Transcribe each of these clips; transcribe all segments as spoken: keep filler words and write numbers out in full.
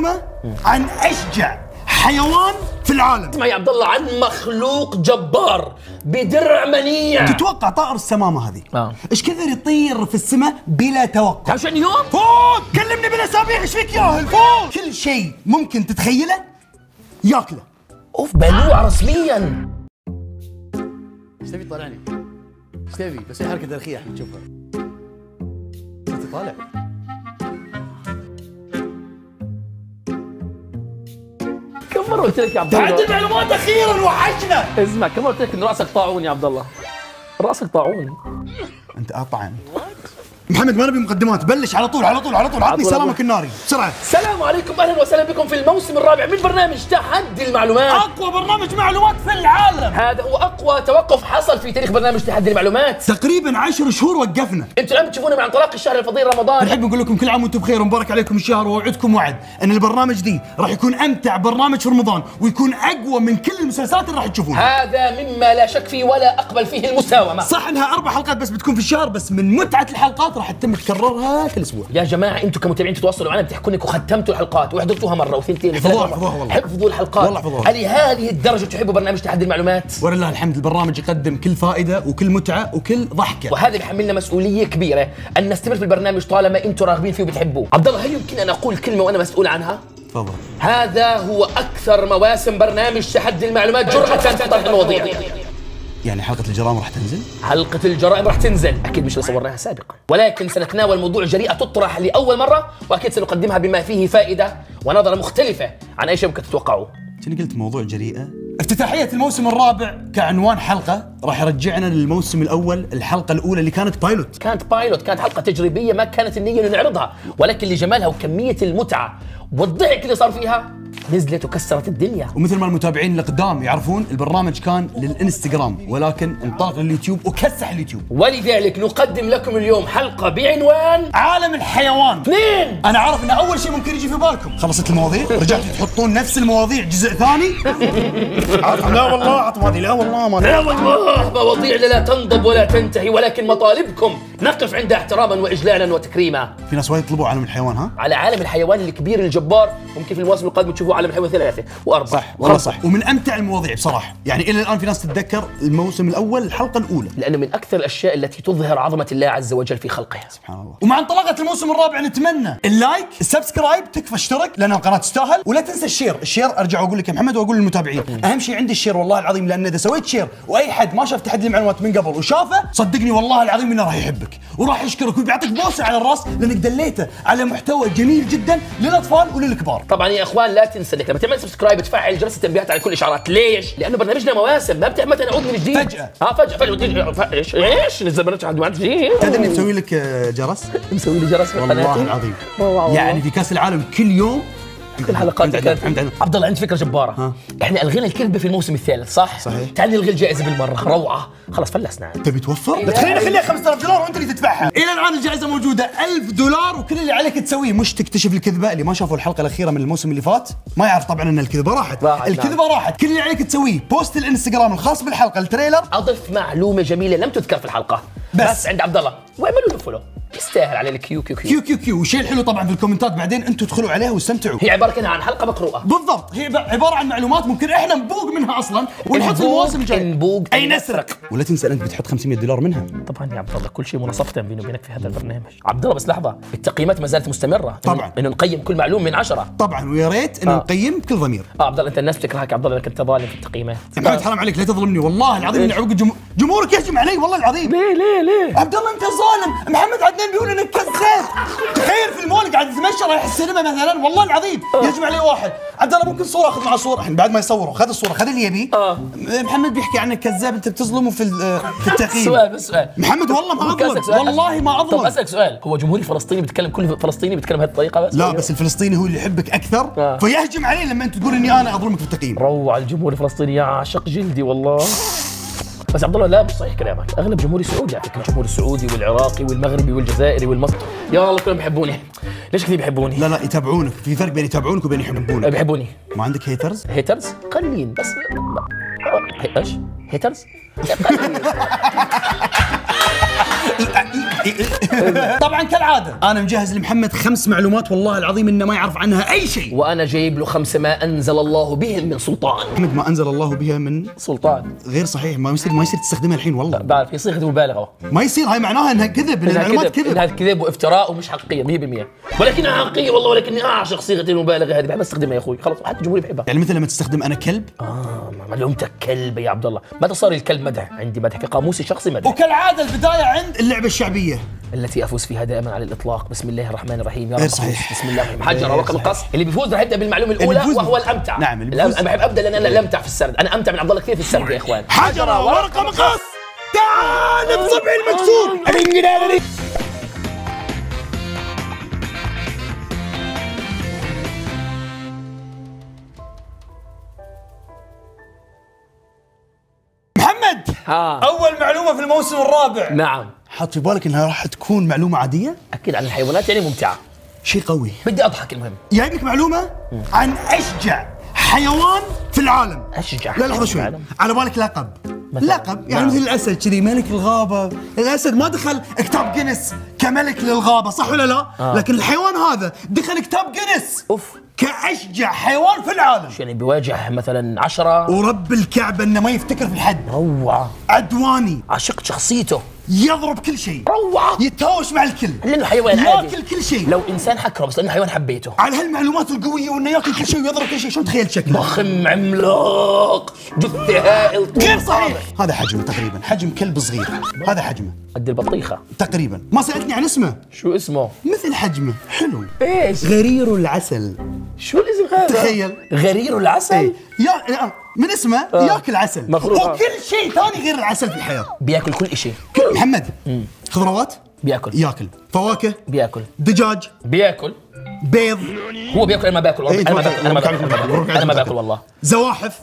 معلومه عن اشجع حيوان في العالم. اسمع يا عبد الله، عن مخلوق جبار بدرع منيع. تتوقع طائر السمامه هذه اه ايش كثر يطير في السماء بلا توقع؟ تعرف شنو يوم؟ فوق كلمني بالاسابيع، ايش فيك ياهل؟ فوق كل شيء ممكن تتخيله ياكله. اوف بلوع رسميا. ايش تبي تطالعني؟ ايش تبي؟ بس حركه تاريخيه احنا نشوفها. انت طالع كم مره قلت لك يا عبد الله؟ تعدل معلومات اخيرا وحشنا. اسمع، كم مره قلت لك ان راسك طاعون يا عبد الله؟ راسك طاعون. انت اطعن محمد، ما نبي مقدمات، بلش على طول على طول على طول. عطني سلامك الناري بسرعه. السلام عليكم، اهلا وسهلا بكم في الموسم الرابع من برنامج تحدي المعلومات. اقوى برنامج معلومات في العالم. هذا هو اقوى توقف حصل في تاريخ برنامج تحدي المعلومات. تقريبا عشر شهور وقفنا. انتم الان بتشوفونا مع انطلاق الشهر الفضيل رمضان. نحب نقول لكم كل عام وانتم بخير ومبارك عليكم الشهر، واوعدكم وعد ان البرنامج دي راح يكون امتع برنامج في رمضان، ويكون اقوى من كل المسلسلات اللي راح تشوفونها. هذا مما لا شك فيه ولا اقبل فيه المساومه. صح انها اربع حلقات بس بتكون في الشهر، بس من متعه الحلقات راح تتم تكررها كل اسبوع. يا جماعه انتم كمتابعين تتواصلوا معنا، بتحكوا انكم ختمتوا الحلقات وحضرتوها مره وثنتين حفظوها حفظوها والله. حفظوا الحلقات والله حفظوها. لهذه الدرجه تحبوا برنامج تحدي المعلومات؟ ولله الحمد البرنامج يقدم كل فائده وكل متعه وكل ضحكه، وهذا بيحملنا مسؤوليه كبيره ان نستمر في البرنامج طالما انتم راغبين فيه وبتحبوه. عبد الله، هل يمكن ان اقول كلمه وانا مسؤول عنها؟ تفضل. هذا هو اكثر مواسم برنامج تحدي المعلومات جرأة في طرح المواضيع. يعني حلقه الجرائم راح تنزل؟ حلقة الجرائم راح تنزل، أكيد مش اللي صورناها سابقا، ولكن سنتناول موضوع جريئة تطرح لأول مرة، وأكيد سنقدمها بما فيه فائدة ونظرة مختلفة عن أي شيء ممكن تتوقعوه. كني قلت موضوع جريئة. افتتاحية الموسم الرابع كعنوان حلقة راح يرجعنا للموسم الأول، الحلقة الأولى اللي كانت بايلوت. كانت بايلوت، كانت حلقة تجريبية، ما كانت النية إنه نعرضها، ولكن لجمالها وكمية المتعة والضحك اللي صار فيها نزلت وكسرت الدنيا. ومثل ما المتابعين القدام يعرفون، البرنامج كان للانستغرام ولكن انطلق لليوتيوب وكسح اليوتيوب. ولذلك نقدم لكم اليوم حلقة بعنوان عالم الحيوان. اثنين. انا عارف ان اول شيء ممكن يجي في بالكم خلصت المواضيع، رجعتوا تحطون نفس المواضيع جزء ثاني. لا والله عطوا هذه، لا والله ما لا والله مواضيعنا لا تنضب ولا تنتهي، ولكن مطالبكم نقف عندها احتراما واجلالا وتكريما. في ناس وايد يطلبوا عالم الحيوان. ها على عالم الحيوان الكبير الجبار، ممكن في المواسم القادمه تشوفوا عالم الحيوان ثلاثه واربعه. صح والله صح، ومن امتع المواضيع بصراحه، يعني الى الان في ناس تتذكر الموسم الاول الحلقه الاولى، لانه من اكثر الاشياء التي تظهر عظمه الله عز وجل في خلقه. سبحان الله. ومع انطلاقه الموسم الرابع نتمنى اللايك، السبسكرايب، تكفى اشترك لان القناه تستاهل، ولا تنسى الشير. الشير ارجع واقول لك يا محمد واقول للمتابعين، اهم شيء عندي الشير والله العظيم، لان اذا سويت شير واي حد ما شاف تحدي المعلومات من قبل وشافه، صدقني والله العظيم انه راح يحبك وراح يشكرك وبيعطيك بوسه على الراس، لانك دليته على محتوى جميل جدا للاطفال وللكبار. طبعا يا اخوان لا تنسى انك لما تعمل سبسكرايب تفعل جرس التنبيهات على كل الاشعارات. ليش؟ لانه برنامجنا مواسم، ما بتعمل متى نعود من جديد فجاه. اه فجاه فجاه ايش ايش نزل برنامج عند واحد جديد. تدري اني مسوي لك جرس؟ مسوي لي جرس والله العظيم. يعني في كاس العالم كل يوم كل حلقات كانت. عبد الله عندي فكره جباره. ها. احنا الغينا الكذبه في الموسم الثالث صح؟ صحيح. تعال نلغي الجائزه بالمره، روعه، خلاص فلسنا. تبي توفر؟ تخلينا خليها خمسة آلاف دولار وانت اللي تدفعها. الى الان الجائزه موجوده ألف دولار، وكل اللي عليك تسويه مش تكتشف الكذبه. اللي ما شافوا الحلقه الاخيره من الموسم اللي فات ما يعرف طبعا ان الكذبه راحت. راحت الكذبه نعم. راحت. كل اللي عليك تسويه بوست الانستغرام الخاص بالحلقه، التريلر، اضف معلومه جميله لم تذكر في الحلقه بس, بس عند عبد الله، واعملوا له فولو، يستاهل على الكيو كيو كيو كيو كيو كيو. والشيء الحلو طبعا في الكومنتات بعدين انتم تدخلوا عليها واستمتعوا. هي عباره كانها عن حلقه مقروءه. بالضبط، هي عباره عن معلومات ممكن احنا نبوق منها اصلا ونحط المواسم الجايه. نبوق اي نسرق. ولا تنسى انت بتحط خمسمية دولار منها. طبعا يا عبد الله كل شيء مناصفه بيني وبينك في هذا البرنامج. عبد الله بس لحظه، التقييمات ما زالت مستمره طبعا، انه نقيم كل معلومه من عشرة طبعا، ويا ريت انه آه. نقيم بكل ضمير. اه عبد الله انت الناس بتكرهك يا عبد الله انك انت ظالم في التقييمات. يا محمد حرام عليك لا تظلمني والله العظيم اني اعوق جمهور جمهورك يهجم علي والله العظيم. ليه ليه ليه؟ عبد الله انت ظالم. محمد عدنان بيقول انك كذاب. تخيل في المول قاعد يتمشى رايح السينما مثلا والله العظيم يهجم علي واحد، عبد الله ممكن صوره اخذ معه صوره، الحين بعد ما يصوروا خذ الصوره خذ اللي يبيه. اه محمد بيحكي عنك كذاب، انت بتظلمه في في التقييم. سؤال بس سؤال محمد والله ما اظلم، والله ما اظلم. طب اسالك سؤال، هو جمهوري الفلسطيني بيتكلم كل فلسطيني بيتكلم بهذه الطريقه بس؟ لا بس الفلسطيني هو اللي يحبك اكثر آه. فيهجم علي لما انت تقول اني انا اظلمك في التقييم. روع الجمهور الفلسطيني يعشق جلدي والله. بس عبد الله لا مش صحيح كلامك، اغلب جمهوري سعودي على فكره، الجمهور السعودي والعراقي والمغربي والجزائري والمصري، يا الله كلهم بيحبوني. ليش كثير بيحبوني؟ لا لا يتابعونك، في فرق بين يتابعونك وبين يحبونك. بيحبوني. ما عندك هيترز؟ هيترز؟ قليل بس. ايش؟ هيترز؟ قليل. طبعا كالعاده انا مجهز لمحمد خمس معلومات والله العظيم انه ما يعرف عنها اي شيء. وانا جايب له خمسه ما انزل الله بهم من سلطان. محمد ما انزل الله بها من سلطان غير صحيح، ما يصير ما يصير تستخدمها الحين والله. بعرف هي صيغه مبالغه. ما يصير، هاي معناها انها كذب، ان المعلومات كذب. انها كذب وافتراء ومش حقيقيه مية بالمية، ولكنها حقيقيه والله، ولكني اعشق صيغه المبالغه هذه، بحب استخدمها يا اخوي، خلص حتى الجمهور بحبها. يعني مثل لما تستخدم انا كلب. اه معلومتك كلب يا عبد الله، متى صار الكلب مدح؟ عندي مدح في قاموسي الشخصي مدح. وكالعاده البدايه عند اللعبه الشعبيه التي افوز فيها دائما على الاطلاق. بسم الله الرحمن الرحيم. يا غير رب صحيح. بسم الله الرحمن الرحيم. حجر ورقم القص. اللي بيفوز راح يبدا بالمعلومه الاولى وهو الامتع. نعم اللي بيفوز. انا بحب ابدا لان انا الامتع في السرد، انا امتع من عبد الله كثير في السرد يا اخوان. حجر ورقم القص. تعال بصبع المكسور. محمد ها. اول معلومه في الموسم الرابع. نعم. حط في بالك انها راح تكون معلومه عاديه؟ اكيد عن الحيوانات يعني ممتعه. شيء قوي. بدي اضحك المهم. جايب لك معلومه عن اشجع حيوان في العالم. اشجع لا لحظه شوي، العالم. على بالك لقب. مثلاً. لقب يعني نعم. مثل الاسد كذي ملك الغابه. الاسد ما دخل كتاب جينيس كملك للغابه صح ولا لا؟ آه. لكن الحيوان هذا دخل كتاب جينيس اوف كاشجع حيوان في العالم. يعني بيواجه مثلا عشرة. ورب الكعبه انه ما يفتكر في الحد. روعه. عدواني، عشقت شخصيته. يضرب كل شيء، روعه. يتهاوش مع الكل، لانه حيوان عادي، ياكل كل شيء. لو انسان حكره بس لانه حيوان حبيته. على هالمعلومات القويه وانه ياكل كل شيء ويضرب كل شيء، شلون تخيل شكله؟ ضخم عملاق جثه هائل طول غير صحيح. صابع. هذا حجمه تقريبا، حجم كلب صغير، هذا حجمه قد البطيخه تقريبا. ما سالتني عن اسمه. شو اسمه؟ مثل حجمه حلو. ايش؟ غرير العسل. شو الاسم هذا؟ تخيل. غرير العسل. ايه. يا من اسمه آه. ياكل عسل مخروق. وكل شيء ثاني غير العسل في الحياه. بياكل كل شيء. محمد خضروات بياكل. ياكل، فواكه بياكل. دجاج بياكل. بيض. هو بياكل. انا ما باكل والله. إيه، انا ما تبارك باكل انا ما الله. باكل أنا ما باكل. مبروك انا ما عليك. باكل والله. زواحف.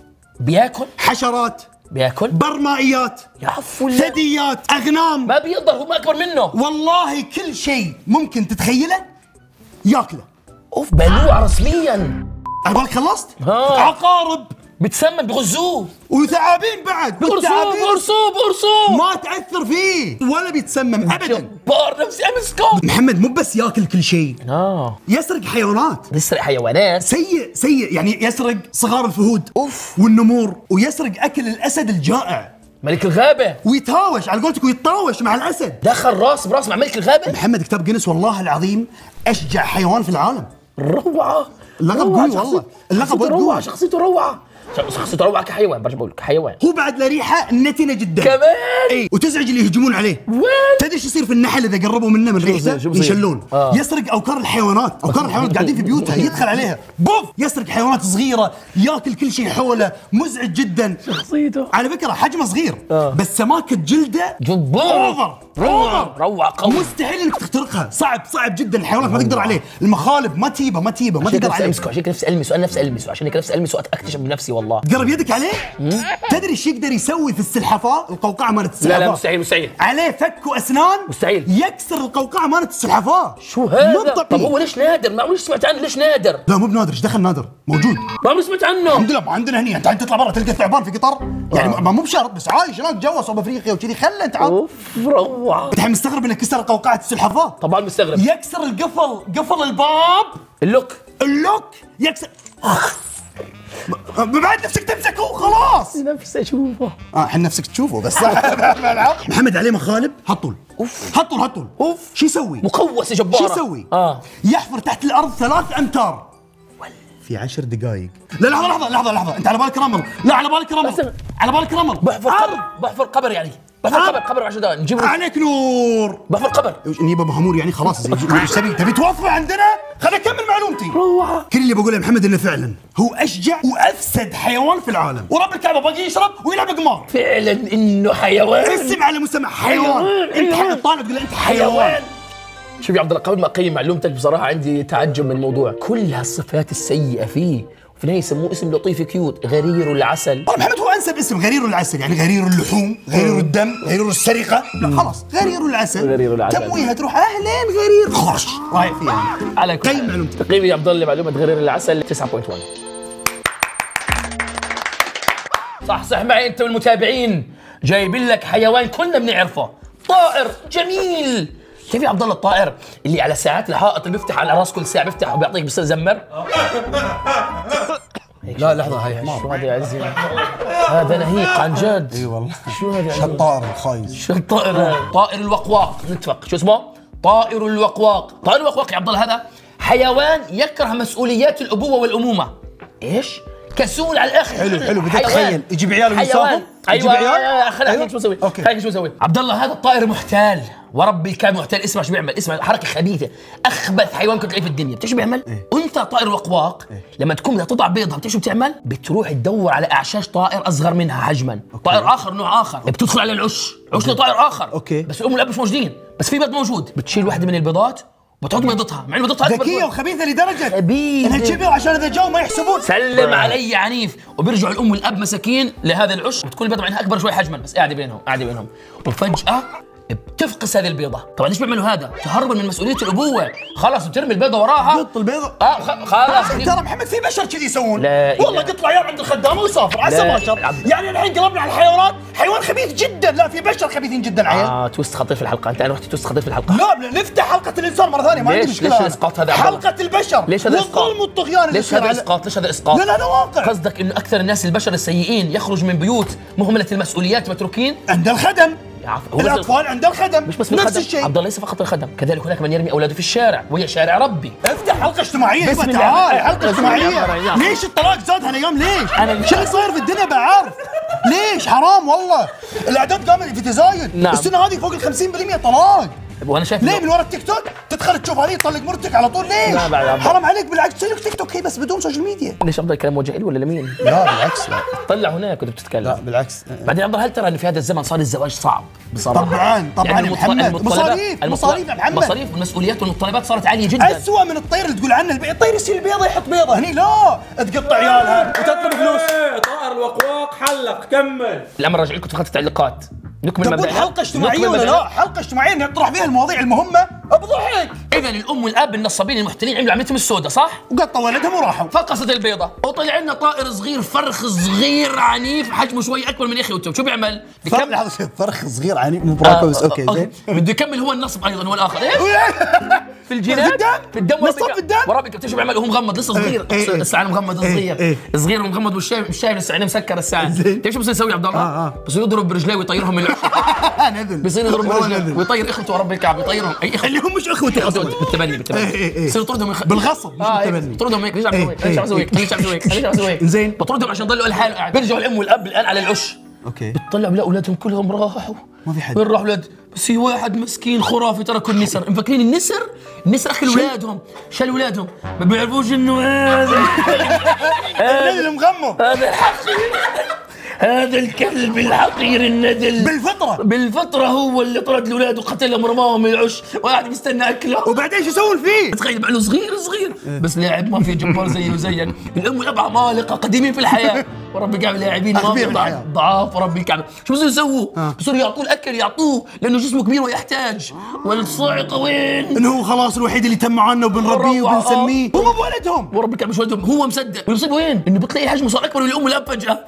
بياكل. حشرات. بياكل. برمائيات. يا عفو الله. ثدييات. اغنام. ما بيقدر، هو ما اكبر منه. والله كل شيء ممكن تتخيله ياكله. اوف بلوع رسميا. على بالك خلصت؟ ها. عقارب بتسمم بغزوه. وثعابين بعد. بقرصوه والثعابين بقرصوه بقرصوه. ما تاثر فيه ولا بيتسمم ابدا. جبار نفسي امسكه. محمد مو بس ياكل كل شيء، اه يسرق حيوانات. بيسرق حيوانات. سيء سيء، يعني يسرق صغار الفهود اوف. والنمور، ويسرق اكل الاسد الجائع، ملك الغابه. ويتهاوش على قولتك ويتطاوش مع الاسد. دخل راس براس مع ملك الغابه. محمد كتاب جينيس والله العظيم اشجع حيوان في العالم. روعه. اللقب روعة. قوي شخصيته- والله. اللقب شخصيته قوي. روعه. شخصيته روعه. شخصيته روعه كحيوان. برجع بقول لك كحيوان. هو بعد له ريحه نتنه جدا كمان. اي، وتزعج اللي يهجمون عليه. وين؟ تدري ايش يصير في النحل اذا قربوا منه من ريحته؟ شو بصير؟ يشلون. آه. يسرق اوكار الحيوانات، اوكار الحيوانات قاعدين في بيوتها يدخل عليها بوف، يسرق حيوانات صغيره، ياكل كل شيء حوله، مزعج جدا. شخصيته على فكره حجمه صغير آه. بس سماكه جلده جبار. اوفر روعه اوفر. روعه قوي. مستحيل انك تخترقها، صعب صعب جدا. الحيوانات ما تقدر عليه، المخالب ما تيبه ما تيبه ما عشان تقدر نفسي عليه. امسكه، عشان نفسي المسه، انا نفسي المسه، عشان هيك نفسي المسه واكتشف بنفسي والله. تقرب يدك عليه. تدري ايش يقدر يسوي في السلحفاه؟ القوقعه مالت لا السلحفاه. لا مستحيل مستحيل. عليه فك واسنان مستحيل. يكسر القوقعه مالت السلحفاه. شو هذا؟ مو طب طبيعي. هو ليش نادر؟ ما عمري سمعت عنه، ليش نادر؟ لا مو بنادر، ايش دخل نادر؟ موجود. ما عمري سمعت عنه. الحمد لله ما عندنا هني. انت تطلع برا تلقى ثعبان في قطر يعني، ما مو بشرط بس عايش هناك جوا صوب افريقيا وكذي. خله انت عاد. اوف روعه. الحين مستغرب انه كسر قوقعه السلحفاه. طبعا مستغرب. يكسر القفل، قفل الباب، اللوك. اللوك يكسر. بعد نفسك تمسكه وخلاص. نفسي اشوفه. اه الحين نفسك تشوفه بس. محمد عليه مخالب. هطول اوف هطول هطول. اوف. شو يسوي؟ مقوسه جباره. شو يسوي؟ اه يحفر تحت الارض ثلاث امتار في عشر دقائق. لا لحظه لحظه لحظه لحظه، انت على بالك رمل؟ لا على بالك رمل. بس- على بالك رمل. بحفر أرض. قبر. بحفر قبر يعني. بحفر آه. قبر قبر عشر دقائق نجيب له- عليك نور. بحفر قبر. نجيبه مهمور يعني خلاص. ايش تبي؟ تبي توظفه عندنا؟ خليني اكمل معلومتي. روعه. كل اللي بقوله يا محمد انه فعلا هو اشجع وافسد حيوان في العالم، ورب الكعبه باقي يشرب ويلعب قمار. فعلا انه حيوان. اسم على مسمى حيوان. حيوان. انت حيوان. حق طالب تقول له انت حيوان. شوف يا عبد الله، قبل ما اقيم معلومتك بصراحه عندي تعجب من الموضوع. كل هالصفات السيئه فيه وفي النهايه يسموه اسم لطيف كيوت، غرير العسل. والله محمد هو انسب اسم، غرير العسل، يعني غرير اللحوم، غرير الدم، غرير السرقه. لا خلاص غرير العسل. غرير العسل. تمويها تروح اهلين غرير خرش رايح فيها. على كل قيم حال. معلومتك. تقييمي يا عبد الله لمعلومه غرير العسل تسعة فاصلة واحد. صح صح معي انت والمتابعين، جايبين لك حيوان كلنا بنعرفه، طائر جميل. كيف يا عبد الله الطائر اللي على ساعات الحائط اللي بيفتح على راس كل ساعه بيفتح وبيعطيك بصير زمر؟ لا لحظه هاي حمار. شو هذا يا عزيزي؟ هذا نهيق عن جد. اي والله. شو هذا؟ شو الطائر الخايس؟ شو الطائر؟ طائر الوقواق. نتفق شو اسمه؟ طائر الوقواق. طائر الوقواق يا عبد الله هذا حيوان يكره مسؤوليات الابوه والامومه. ايش؟ كسول على الاخر. حلو حلو بدك تخيل يجيب عياله ويساهم. ايوه ايوه خليني شو اسوي؟ خليني شو اسوي؟ عبد الله هذا الطائر محتال ورب الكعبه محتال. اسمع شو بيعمل، اسمع حركه خبيثه، اخبث حيوان كنت تلاقيه في الدنيا. بتعرف شو بيعمل؟ إيه؟ انت طائر الوقواق إيه؟ لما تكون بدها تضع بيضها بتعرف شو بتعمل؟ بتروح تدور على اعشاش طائر اصغر منها حجما. أوكي. طائر اخر نوع اخر بتدخل على العش، عش لطائر اخر. أوكي. بس الام والاب مش موجودين، بس في بيض موجود، بتشيل واحده من البيضات وتحط بيضتها، مع انه بيضتها ذكيه وخبيثه لدرجه خبيثه انها تجيب عشان اذا جاوا ما يحسبون. سلم علي عنيف. وبيرجعوا الام والاب مساكين لهذا العش، وتكون البيضه معناها اكبر شوي حجما بس قاعده بينهم قاعده بينهم وفجاه بتفقس هذه البيضه. طبعا ليش بيعملوا هذا؟ تهربا من مسؤوليه الابوه. خلاص بترمي البيضه وراها. قط البيضه. اه خلاص. ترى محمد في بشر كذي يسوون. لا والله قط عيال عند الخدامه ويسافر عسى بشر. يعني الحين قلبنا على الحيوانات، حيوان خبيث جدا. لا في بشر خبيثين جدا عيال. اه توست خطير في الحلقه. انت انا رحت توست خطير في الحلقه. لا نفتح حلقه الانسان مره ثانيه ما عندي مشكله. ليش الاسقاط هذا؟ حلقه البشر. ليش هذا اسقاط؟ والظلم والطغيان. ليش هذا اسقاط؟ ليش هذا اسقاط؟ لا لا لا واقع. قصدك انه اكثر الناس البشر السيئين يخرج من بيوت مهمله المسؤوليات متروكين عند الخدم. الاطفال عند الخدم مش بس نفس الشيء. عبد الله ليش فقط الخدم، كذلك هناك من يرمي اولاده في الشارع وهي شارع ربي. افتح حلقه اجتماعيه. ايوه تعال حلقه اجتماعيه. ليش الطلاق زاد هالايام؟ ليش؟ شو اللي صاير في الدنيا بعرف؟ ليش؟ حرام والله. الاعداد قامت في تزايد. نعم. السنه هذه فوق ال خمسين بالمئة طلاق. وانا شايف ليه من ورا التيك توك تدخل تشوف هذه تطلق مرتك على طول؟ ليش؟ حرام عليك. بالعكس تسوي لك تيك توك هي بس بدون سوشيال ميديا. ليش عبد الله الكلام موجه لي ولا لمين؟ لا بالعكس. لا طلع هناك كنت بتتكلم. لا بالعكس. بعدين عبد الله هل ترى انه في هذا الزمن صار الزواج صعب بصراحه؟ طبعا طبعا يعني محمد. مصاريف مصاريف يا محمد. مصاريف والمسؤوليات والمتطلبات صارت عاليه جدا. اسوء من الطير اللي تقول عنه الطير يصير بيضه يحط بيضه، هني لا تقطع عيالها وتطلب فلوس. طائر الوقواق حلق كمل. الامر راجع لكم في خط التعليقات. نكمل تقول حلقه اجتماعيه ولا لا؟ حلقه اجتماعيه نطرح فيها المواضيع المهمه بضحك. اذا الام والاب النصابين المحتلين عملوا عملتهم السوداء صح؟ وقطوا ولدهم وراحوا. فقست البيضه وطلع لنا طائر صغير فرخ صغير عنيف حجمه شوي اكبر من اخوته. شو بيعمل؟ بكمل. لحظه فرخ صغير عنيف مو براكوس. آه اوكي زين. بده يكمل هو النصب ايضا هو الاخر. في الجينات في الدم في الدم نصب في الدم. ورابك بتشوف بيعمل وهو مغمض لسه صغير. لسه عينه مغمض صغير صغير ومغمض مش شايف مش شايف لسه عينه مسكر الساعه. بتعرف شو بصير يسوي عبد الله؟ بصير يضرب برجليه ويطيرهم من نذل. بصير يضرب برجليه ويطير اخوته ورب الكعبه يطيرهم اي اخوه اللي هم مش اخوته بالتبني بالتبني. بصير يطردهم بالغصب مش بالتبني. يطردهم هيك. ليش عم تسوي هيك؟ ليش عم تسوي هيك؟ ليش عم تسوي هيك؟ ليش عم تسوي هيك؟ زين بطردهم عشان يضلوا لحاله قاعد. بيرجعوا الام والاب الان على العش. اوكي بتطلعوا بلا اولادهم كلهم راحوا. ما في حد. وين راحوا اولاد؟ بس في واحد مسكين خرافي تركوا النسر. مفكرين النسر النسر اخذ اولادهم شال اولادهم ما بيعرفوش انه هذا النذل مغمض. هذا الحقير هذا الكلب الحقير الندل بالفطره بالفطره هو اللي طرد الاولاد وقتلهم ورماهم من العش وقاعد مستنى اكله. وبعدين شو يسوون فيه؟ تخيل بعله صغير صغير بس لاعب ما في جبار زيه وزيك. الام والاب عمالقه قديمين في الحياه ورب الكعبه لاعبين ما في ضعاف ورب الكعبه. شو بصيروا يسووا؟ بصيروا يعطوه الاكل يعطوه لانه جسمه كبير ويحتاج. والصاعقه وين؟ انه هو خلاص الوحيد اللي تم معنا وبنربيه وبنسميه. هم بولدهم ورب الكعبه مش ولدهم هو مصدق. والمصيبه وين؟ انه بتلاقي حجمه صار اكبر من الام والاب فجاه.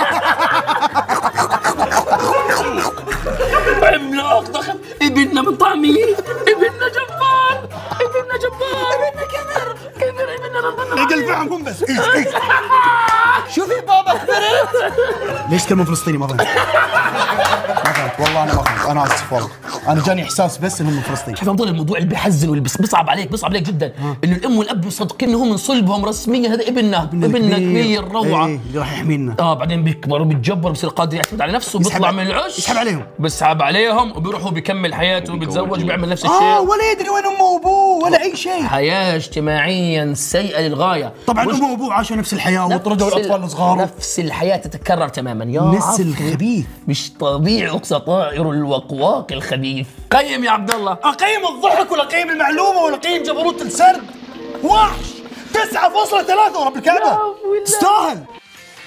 عملاق ضخم. ابننا من طعميه. ابننا جبار. ابننا جبار. ابننا كبر كبر ابننا. يدلفعهم هم بس. شوفي بابا كبرت. ليش تكلمون فلسطيني ما فهمت؟ ما فهمت والله انا ما فهمت. انا اسف والله. انا جاني احساس بس انهم من فلسطين. شوف عبد الله الموضوع اللي بيحزن واللي بيصعب عليك بيصعب عليك جدا انه الام والاب مصدقين انه هو من صلبهم رسميا هذا ابننا ابننا كبير روعه. ايه اللي راح يحمينا. اه بعدين بيكبر وبيتجبر بصير قادر يعتمد على نفسه بيطلع من العش. يسحب عليهم. بيسحب عليهم وبيروح وبيكمل حياته وبيتزوج وبيعمل نفس الشيء. اه ولا يدري وين امه وابوه ولا اي شيء. حياه اجتماعيا سيئه للغايه. طبعا امه وابوه عاشوا نفس الحياه وطردوا الاطفال الصغار. نفس الحياه تتكرر تماما. يا نفس الخبيث مش طبيعي. اقصى طائر الوقواق الخبيث. قيم يا عبد الله. اقيم الضحك ولا اقيم المعلومه ولا اقيم جبروت السرد. وحش تسعة فاصلة ثلاثة ورب الكعبه تستاهل.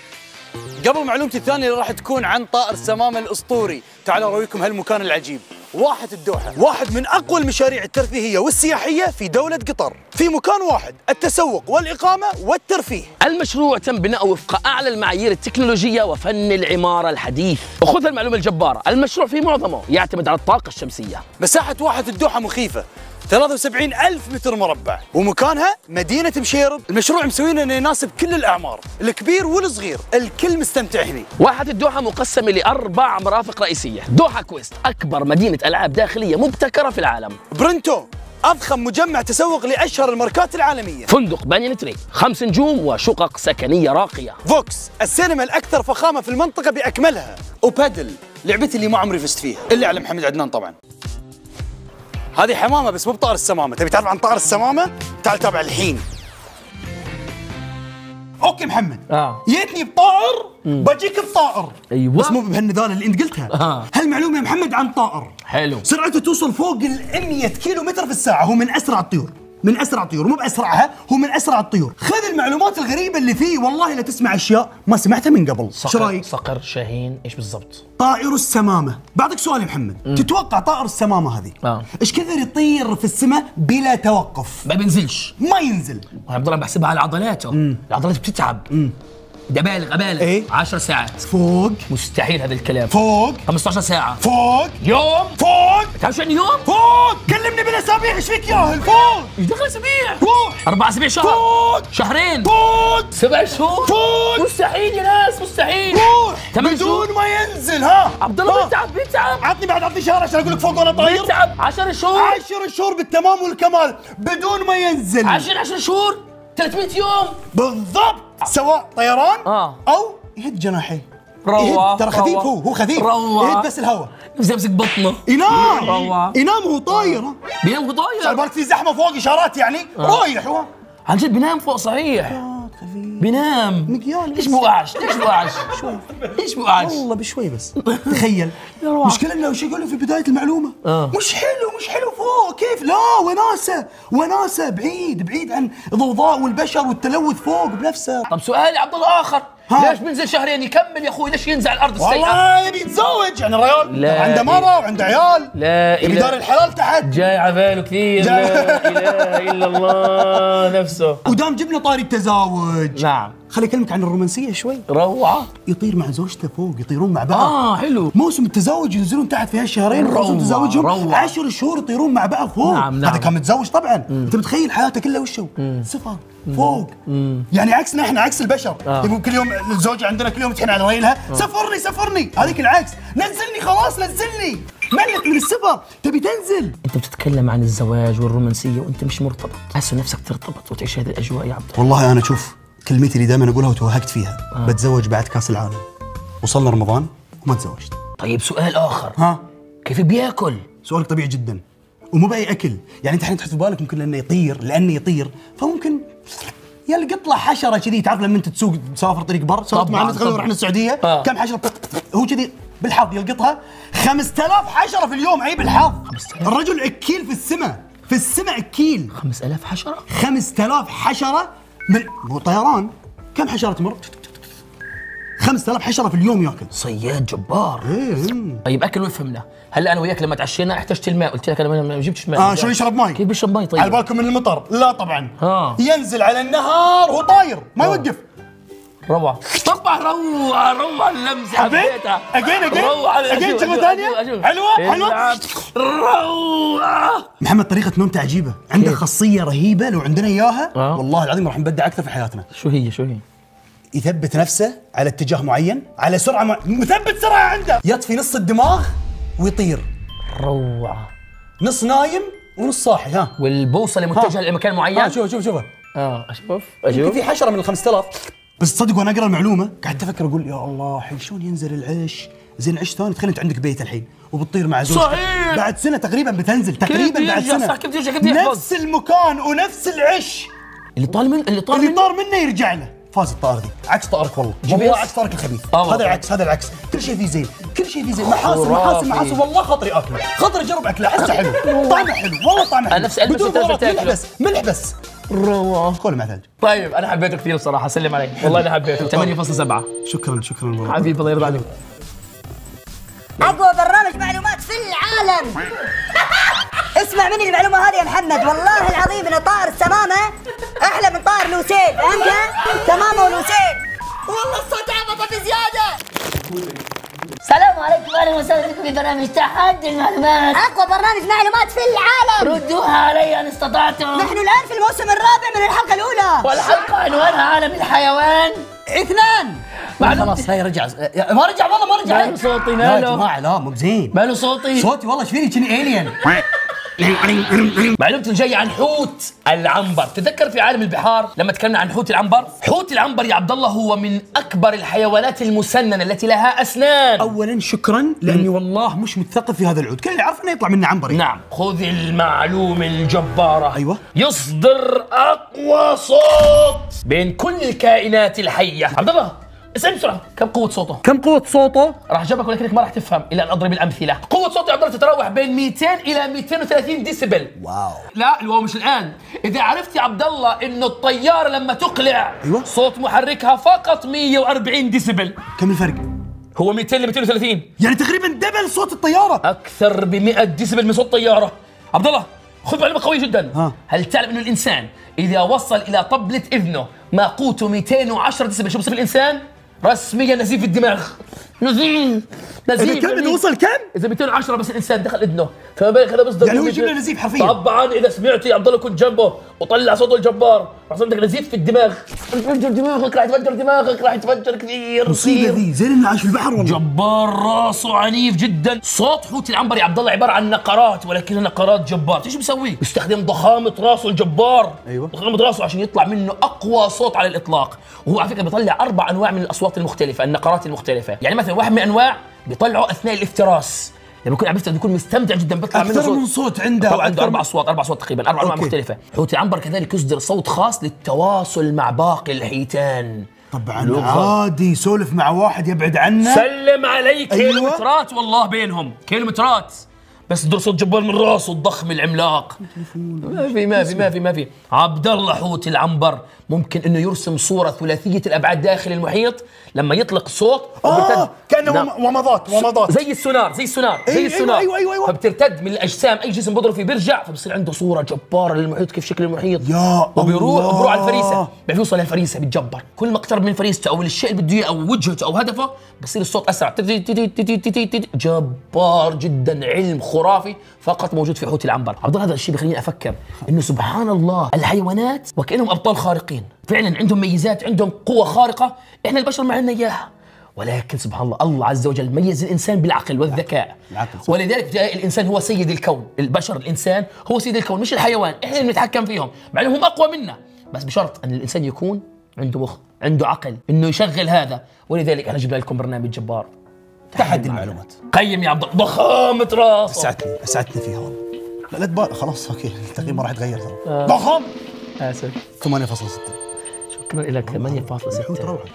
قبل معلومتي الثانيه اللي راح تكون عن طائر السمامه الاسطوري، تعالوا اوريكم هالمكان العجيب. واحة الدوحة واحد من أقوى المشاريع الترفيهية والسياحية في دولة قطر، في مكان واحد التسوق والإقامة والترفيه. المشروع تم بناؤه وفق أعلى المعايير التكنولوجية وفن العمارة الحديث. وخذ المعلومة الجبارة، المشروع في معظمه يعتمد على الطاقة الشمسية. مساحة واحة الدوحة مخيفة، ثلاثة وسبعين ألف متر مربع، ومكانها مدينة مشيرب. المشروع مسوينه انه يناسب كل الأعمار، الكبير والصغير، الكل مستمتع هنا. واحة الدوحة مقسمة لأربع مرافق رئيسية. دوحة كويست أكبر مدينة ألعاب داخلية مبتكرة في العالم. برنتو أضخم مجمع تسوق لأشهر الماركات العالمية. فندق بانيون تري خمس نجوم وشقق سكنية راقية. فوكس السينما الأكثر فخامة في المنطقة بأكملها. وبادل لعبتي اللي ما عمري فزت فيها إلا على محمد عدنان طبعا. هذه حمامة بس مو بطائر السمامة، تبي تعرف عن طائر السمامة؟ تعال تابع الحين. اوكي محمد اه جيتني بطائر بجيك بطائر. ايوه بس مو بهالنذاله اللي انت قلتها. آه. هالمعلومه يا محمد عن طائر حلو سرعته توصل فوق ال مية كيلو متر في الساعه، هو من اسرع الطيور، من اسرع الطيور، مو باسرعها، هو من اسرع الطيور. خذ المعلومات الغريبه اللي فيه، والله لا تسمع اشياء ما سمعتها من قبل. شو رايك؟ صقر شاهين ايش بالضبط؟ طائر السمامه. بعطيك سؤال يا محمد، مم. تتوقع طائر السمامه هذه اه ايش كثر يطير في السماء بلا توقف؟ ما بينزلش، ما ينزل. انا بضل بحسبها على عضلاته. مم. العضلات بتتعب. مم. بدي ابالغ ابالغ ايه؟ عشر ساعات فوق. مستحيل هذا الكلام. فوق. خمسطعش ساعة. فوق. يوم. فوق. تعرف شو يعني يوم؟ فوق. كلمني بالاسابيع، ايش فيك ياهل؟ فوق. ايش دخل اسابيع؟ فوق. اربع اسابيع شهر. فوق. شهرين. فوق. سبع شهور. فوق. مستحيل يا ناس مستحيل. روح ثمان بدون شهور ما ينزل. ها عبد الله بيتعب بيتعب. عطني بعد عطني شهر عشان اقول لك فوق وانا طاير. بيتعب عشر شهور. عشر شهور بالتمام والكمال بدون ما ينزل. عشان عشر شهور ثلاثمية يوم بالضبط، سواء طيران آه. او يهد جناحيه. روعة يهد. ترى خفيف، روعة. هو هو خفيف. روعة. يهد بس الهواء. نفسي امسك بطنه. ينام. روعة. ينام وهو طاير. ها بينام وهو على طاير. بالك في زحمه فوق اشارات يعني. آه. رايح هو عن جد بينام فوق صحيح. بينام. مقيال. ليش بوقعش؟ ليش بوقعش؟ شوي ليش بوقعش؟ والله بشوي بس. تخيل مشكلة انه وش يقولوا في بداية المعلومة؟ آه. مش حلو مش حلو فوق كيف؟ لا وناسة وناسة بعيد بعيد عن ضوضاء والبشر والتلوث فوق بنفسه. طب سؤالي عبد الله اخر، ها. ليش بنزل شهرين يكمل يا اخوي؟ ليش ينزل على الارض السيئة؟ والله يبي يتزوج يعني الرجال، لا عنده مرة وعنده عيال، لا يبي دار الحلال تحت. جاي على باله كثير. جاي. لا اله الا الله نفسه. ودام جبنا طاري التزاوج، نعم خلي اكلمك عن الرومانسية شوي. روعة. يطير مع زوجته فوق، يطيرون مع بعض. اه حلو. موسم التزاوج ينزلون تحت في هالشهرين، روعة، موسم تزاوجهم روعة. عشر شهور يطيرون مع بعض فوق. نعم نعم. هذا كان متزوج طبعا. مم. انت متخيل حياته كلها وشو؟ سفر فوق. مم. يعني عكسنا احنا، عكس البشر. آه. يبون كل يوم الزوجه عندنا كل يوم تحن على ريلها آه. سفرني سفرني، هذيك العكس، نزلني خلاص نزلني، ملت من السفر تبي تنزل. انت بتتكلم عن الزواج والرومانسيه وانت مش مرتبط، تحس نفسك ترتبط وتعيش هذه الاجواء يا عبد الله. والله انا شوف كلمتي اللي دائما اقولها وتوهقت فيها. آه. بتزوج بعد كاس العالم. وصلنا رمضان وما تزوجت. طيب سؤال اخر، ها كيف بياكل؟ سؤالك طبيعي جدا، ومو باي اكل، يعني انت الحين تحط في بالك ممكن لانه يطير، لانه يطير فممكن يلقط له حشره كذي. تعرف لما انت تسوق تسافر طريق بر، سافرت مع الناس رحنا السعوديه، آه. كم حشره هو كذي بالحظ يلقطها؟ خمسة آلاف حشره في اليوم، اي بالحظ. الرجل اكيل في السماء، في السماء اكيل. خمسة آلاف حشره؟ خمسة آلاف حشره من مو طيران، كم حشره تمر؟ خمسة آلاف حشره في اليوم ياكل. صياد جبار. ايه. طيب اكل وفهمنا، هلا انا وياك لما تعشينا احتجت الماء، قلت لك انا ما جبتش ماء. اه شو يشرب ماي؟ كيف بيشرب ماي طيب؟ على بالكم من المطر؟ لا طبعا. ها. ينزل على النهار وهو طاير ما يوقف. روعة. طبعا روعة روعة اللمسة حبيتها. اجين اجين روعة. اجين شغلة ثانية حلوة حلوة. روعة. محمد طريقة نومته عجيبة، عنده كيف؟ خاصية رهيبة لو عندنا اياها آه. والله العظيم راح نبدع اكثر في حياتنا. شو هي شو هي؟ يثبت نفسه على اتجاه معين، على سرعة مع... مثبت سرعة عنده، يطفي نص الدماغ ويطير. روعة. نص نايم ونص صاحي. ها والبوصلة متجهة لمكان معين. ها شوف شوف شوف اه اشوف يمكن اشوف. في حشرة من ال خمسة آلاف. بس تصدق وانا اقرا المعلومة قعدت افكر اقول يا الله حين شلون ينزل العش؟ زين عش ثاني، تخيل انت عندك بيت الحين وبتطير مع زوجتك. صحيح. بعد سنة تقريبا بتنزل، تقريبا بعد سنة. صح كيف ترجع كيف يحفظ؟ نفس المكان ونفس العش اللي طال من اللي طال اللي من طار منه يرجع له. فاز الطائر دي، عكس طائرك والله، والله عكس طائرك الخبيث. طبعا. هذا العكس، هذا العكس، كل شيء فيه زين، كل شيء فيه زين، محاسن محاسن محاسن. والله خاطري اكله، خاطري اجرب اكله، احسه حلو، طعمه حلو، والله طعمه حلو. أنا نفس المس بدون اللي بهارات، تاكله. ملح بس، ملح بس. روعة. كله مع ثلج. طيب انا حبيته كثير بصراحة، سلم علي، والله انا حبيته. ثمانية فاصلة سبعة. شكرا شكرا والله. حبيبي الله يرضى عليك. اقوى برنامج معلومات في العالم. العالم. اسمع مني المعلومة هذه يا محمد، والله العظيم ان طائر السمامة احلى من طائر لوسيل، فهمتها؟ سمامة ولوسيل. والله الصوت عبطة بزيادة. السلام عليكم، اهلا وسهلا بكم في برنامج تحدي المعلومات، اقوى برنامج معلومات في العالم. ردوها علي ان استطعتم. نحن الان في الموسم الرابع من الحلقة الأولى، والحلقة عنوانها عالم الحيوان اثنان. خلاص هاي رجع ما رجع والله ما رجع. ماله صوتي يا ماله؟ جماعه لا مو بزين. ماله صوتي؟ صوتي والله ايش فيني كني الين. معلومتي الجاية عن حوت العنبر. تذكر في عالم البحار لما تكلمنا عن حوت العنبر؟ حوت العنبر يا عبد الله هو من أكبر الحيوانات المسننة التي لها أسنان. اولا شكرا لاني والله مش متثقف في هذا العود، كل اللي عارف انه يطلع منه عنبري. نعم، خذ المعلومة الجبارة. أيوة. يصدر أقوى صوت بين كل الكائنات الحية. عبد الله اسألني بسرعة، كم قوة صوته؟ كم قوة صوته؟ راح اجاوبك ولكنك ما راح تفهم الا ان اضرب الامثله. قوه صوت يا عبد الله تتراوح بين مئتين الى مئتين وثلاثين ديسبل. واو. لا الواو مش الان. اذا عرفت يا عبد الله انه الطياره لما تقلع أيوة. صوت محركها فقط مئة وأربعين ديسبل. كم الفرق؟ هو مئتين ل مئتين وثلاثين، يعني تقريبا دبل صوت الطيارة. اكثر ب مئة ديسبل من صوت الطياره. عبد الله خذ معلومه قويه جدا. ها. هل تعلم انه الانسان اذا وصل الى طبله اذنه ما قوته مئتين وعشرة ديسبل شو بصير الانسان؟ رسميا نزيف الدماغ. نزيف نزيف. إذا كم إذا وصل كم؟ اذا مئتين وعشرة بس الانسان دخل اذنه، فما بالك هذا بصدق. يعني هو يجيب له نزيف حرفيا. طبعا اذا سمعت يا عبد الله كنت جنبه وطلع صوته الجبار راح يصير عندك نزيف في الدماغ. تفجر دماغك، راح يتفجر دماغك، راح يتفجر كثير. مصيبة ذي، زين انه عايش في البحر والله. جبار، راسه عنيف جدا. صوت حوت العنبر يا عبد الله عباره عن نقرات، ولكنها نقرات جبار. ايش بيسوي؟ يستخدم ضخامه راسه الجبار. أيوة. ضخامه راسه عشان يطلع منه اقوى صوت على الاطلاق. وهو على فكره بيطلع اربع انواع من الاصوات المختلفه، النقرات المختلفه. يعني مثلا واحد من الانواع بيطلعه اثناء الافتراس، لما يكون عم يفترس بيكون مستمتع جدا بيطلع منه أكثر صوت. من صوت عنده. طبعا عنده أكثر اربع من- اصوات، اربع اصوات تقريبا، اربع انواع أوكي. مختلفه. حوت العنبر كذلك يصدر صوت خاص للتواصل مع باقي الحيتان. طبعا لغة. عادي يسولف مع واحد يبعد عنه. سلم علي. أيوة. كيلومترات والله بينهم، كيلومترات، بس يصدر صوت جبار من راسه الضخم العملاق. ما في ما في ما في ما في عبد الله حوت العنبر ممكن انه يرسم صوره ثلاثيه الابعاد داخل المحيط لما يطلق صوت اه كانه نعم. وم- ومضات ومضات. زي السونار، زي السونار، زي أيوة السونار. أيوة أيوة أيوة. فبترتد من الاجسام، اي جسم بيضرب فيه بيرجع، فبصير عنده صوره جباره للمحيط، كيف شكل المحيط. يا وبيروح الله. بيروح على الفريسه، بيعرف يوصل للفريسه بيتجبر. كل ما اقترب من فريسته او الشيء اللي بده اياه او وجهته او هدفه بصير الصوت اسرع. تي- تي- تي- تي- تي- تي- تي- جبار جدا، علم خرافي فقط موجود في حوت العنبر. عبد الله هذا الشيء بخليني افكر انه سبحان الله الحيوانات وكانهم ابطال خارقين، فعلا عندهم ميزات، عندهم قوه خارقه احنا البشر ما عندنا اياها. ولكن سبحان الله الله عز وجل ميز الانسان بالعقل والذكاء. العقل صح. ولذلك جاء الانسان هو سيد الكون. البشر الانسان هو سيد الكون مش الحيوان، احنا اللي نتحكم فيهم مع انهم هم اقوى منا، بس بشرط ان الانسان يكون عنده مخ، عنده عقل انه يشغل هذا. ولذلك احنا جبنا لكم برنامج جبار تحدي المعلومات. قيم يا عبد الله ضخامه راسه. اسعدتني اسعدتني فيها والله. لا لا تبالغ خلاص اوكي التقييم ما راح يتغير ترى. ضخم اسف. ثمانية فاصلة ستة. شكرا لك. ثمانية فاصلة ستة. روعة.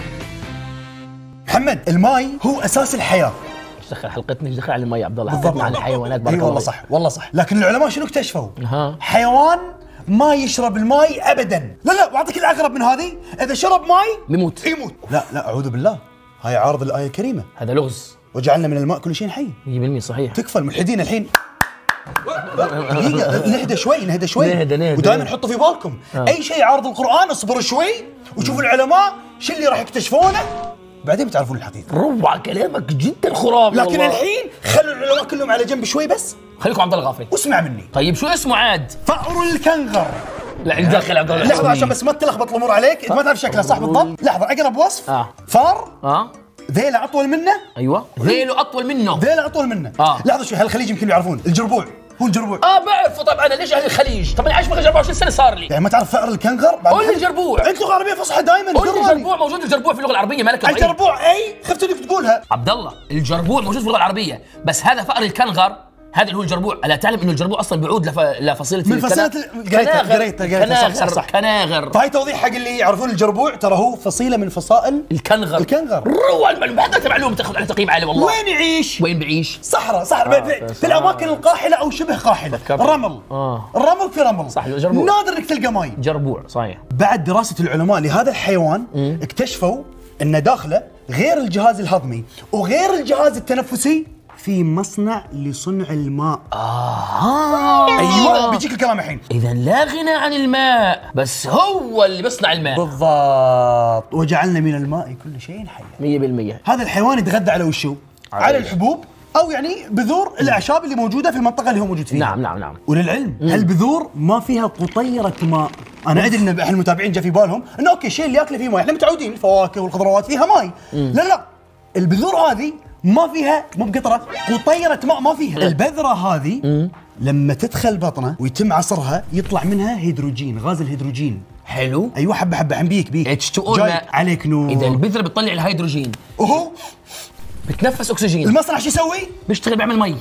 محمد الماي هو اساس الحياه. ايش دخل حلقتنا، ايش دخل على المي يا عبد الله؟ بالضبط. حلقتنا عن الحيوانات. بارك اي الله والله فيك. صح والله صح، لكن العلماء شنو اكتشفوا؟ أها. حيوان ما يشرب الماي ابدا. لا لا واعطيك الاغرب من هذه، اذا شرب ماي بيموت. يموت. لا لا اعوذ بالله، هاي عارض الايه الكريمه، هذا لغز. وجعلنا من الماء كل شيء حي. مية بالمية صحيح. تكفى الملحدين الحين. دقيقة نهدى شوي نهدى شوي نهدى- نهدى. ودائما حطوا في بالكم اي شيء عارض القرآن اصبروا شوي وشوفوا العلماء شو اللي راح يكتشفونه بعدين بتعرفون الحقيقة. روعة كلامك جدا خرافي. لكن والله. الحين خلوا العلماء كلهم على جنب شوي بس خليكم عبد الله غافري. واسمع مني. طيب شو اسمه عاد؟ فأر الكنغر. لا داخل عبد الله. لحظة عشان بس ما تلخبط الامور عليك، انت ما تعرف شكله صح بالضبط. لحظة اقرب وصف. آه. فار اه ذيله اطول منه. ايوه ذيله اطول منه. ذيله اطول منه. آه. لحظة شوي هالخليج يمكن يعرفون الجربوع. هو الجربوع. اه بعرفه طبعا. انا ليش اهل الخليج؟ طب انا عايش معك أربعة وعشرين سنه صار لي. يعني ما تعرف فأر الكنغر؟ بعد قول لي الحين- الجربوع. انت لغة عربية فصحى دائما. قول لي الجربوع. موجود الجربوع في اللغه العربيه مالك ضعيف. الجربوع اي خفت انك تقولها. عبد الله الجربوع موجود في اللغه العربيه، بس هذا فأر الكنغر هذا اللي هو الجربوع. الا تعلم انه الجربوع اصلا بيعود لف... لفصيله من الكنا- فصيلة ال- قريتها- كناغر. قريتها- قريتها. صح- صح- كناغر صح. كناغر. فهي توضيح حق اللي يعرفون الجربوع، ترى هو فصيلة من فصائل الكنغر. الكنغر. روعه المعلومه. هذا معلومه تاخذ على تقييم عالي والله. وين يعيش؟ وين بعيش؟ صحراء صحراء في, في الاماكن القاحله او شبه قاحله. الرمل. آه. الرمل في رمل. صح، الجربوع. نادر انك تلقى ماي. جربوع صحيح. بعد دراسه العلماء لهذا الحيوان اكتشفوا ان داخله غير الجهاز الهضمي وغير الجهاز التنفسي في مصنع لصنع الماء. آه ايوه بيجيك الكلام الحين. إذا لا غنى عن الماء، بس هو اللي بيصنع الماء. بالضبط. وجعلنا من الماء كل شيء حي. مية بالمية. هذا الحيوان يتغذى على وشو؟ على, على الحبوب او يعني بذور الاعشاب اللي موجوده في المنطقه اللي هو موجود فيها. نعم نعم نعم. وللعلم هالبذور ما فيها قطيره ماء. انا ادري ان احنا المتابعين جا في بالهم انه اوكي الشيء اللي ياكله فيه ماء، احنا متعودين الفواكه والخضروات فيها ماء. لا لا البذور هذه ما فيها، مو بقطره، قطيره ماء ما فيها. البذره هذه لما تدخل بطنه ويتم عصرها يطلع منها هيدروجين، غاز الهيدروجين. حلو. ايوه حبه حبه عم بيك بيك اتش تو او جاي عليك نور. اذا البذره بتطلع الهيدروجين وهو بتنفس اكسجين، المصنع شو يسوي؟ بيشتغل بيعمل مي.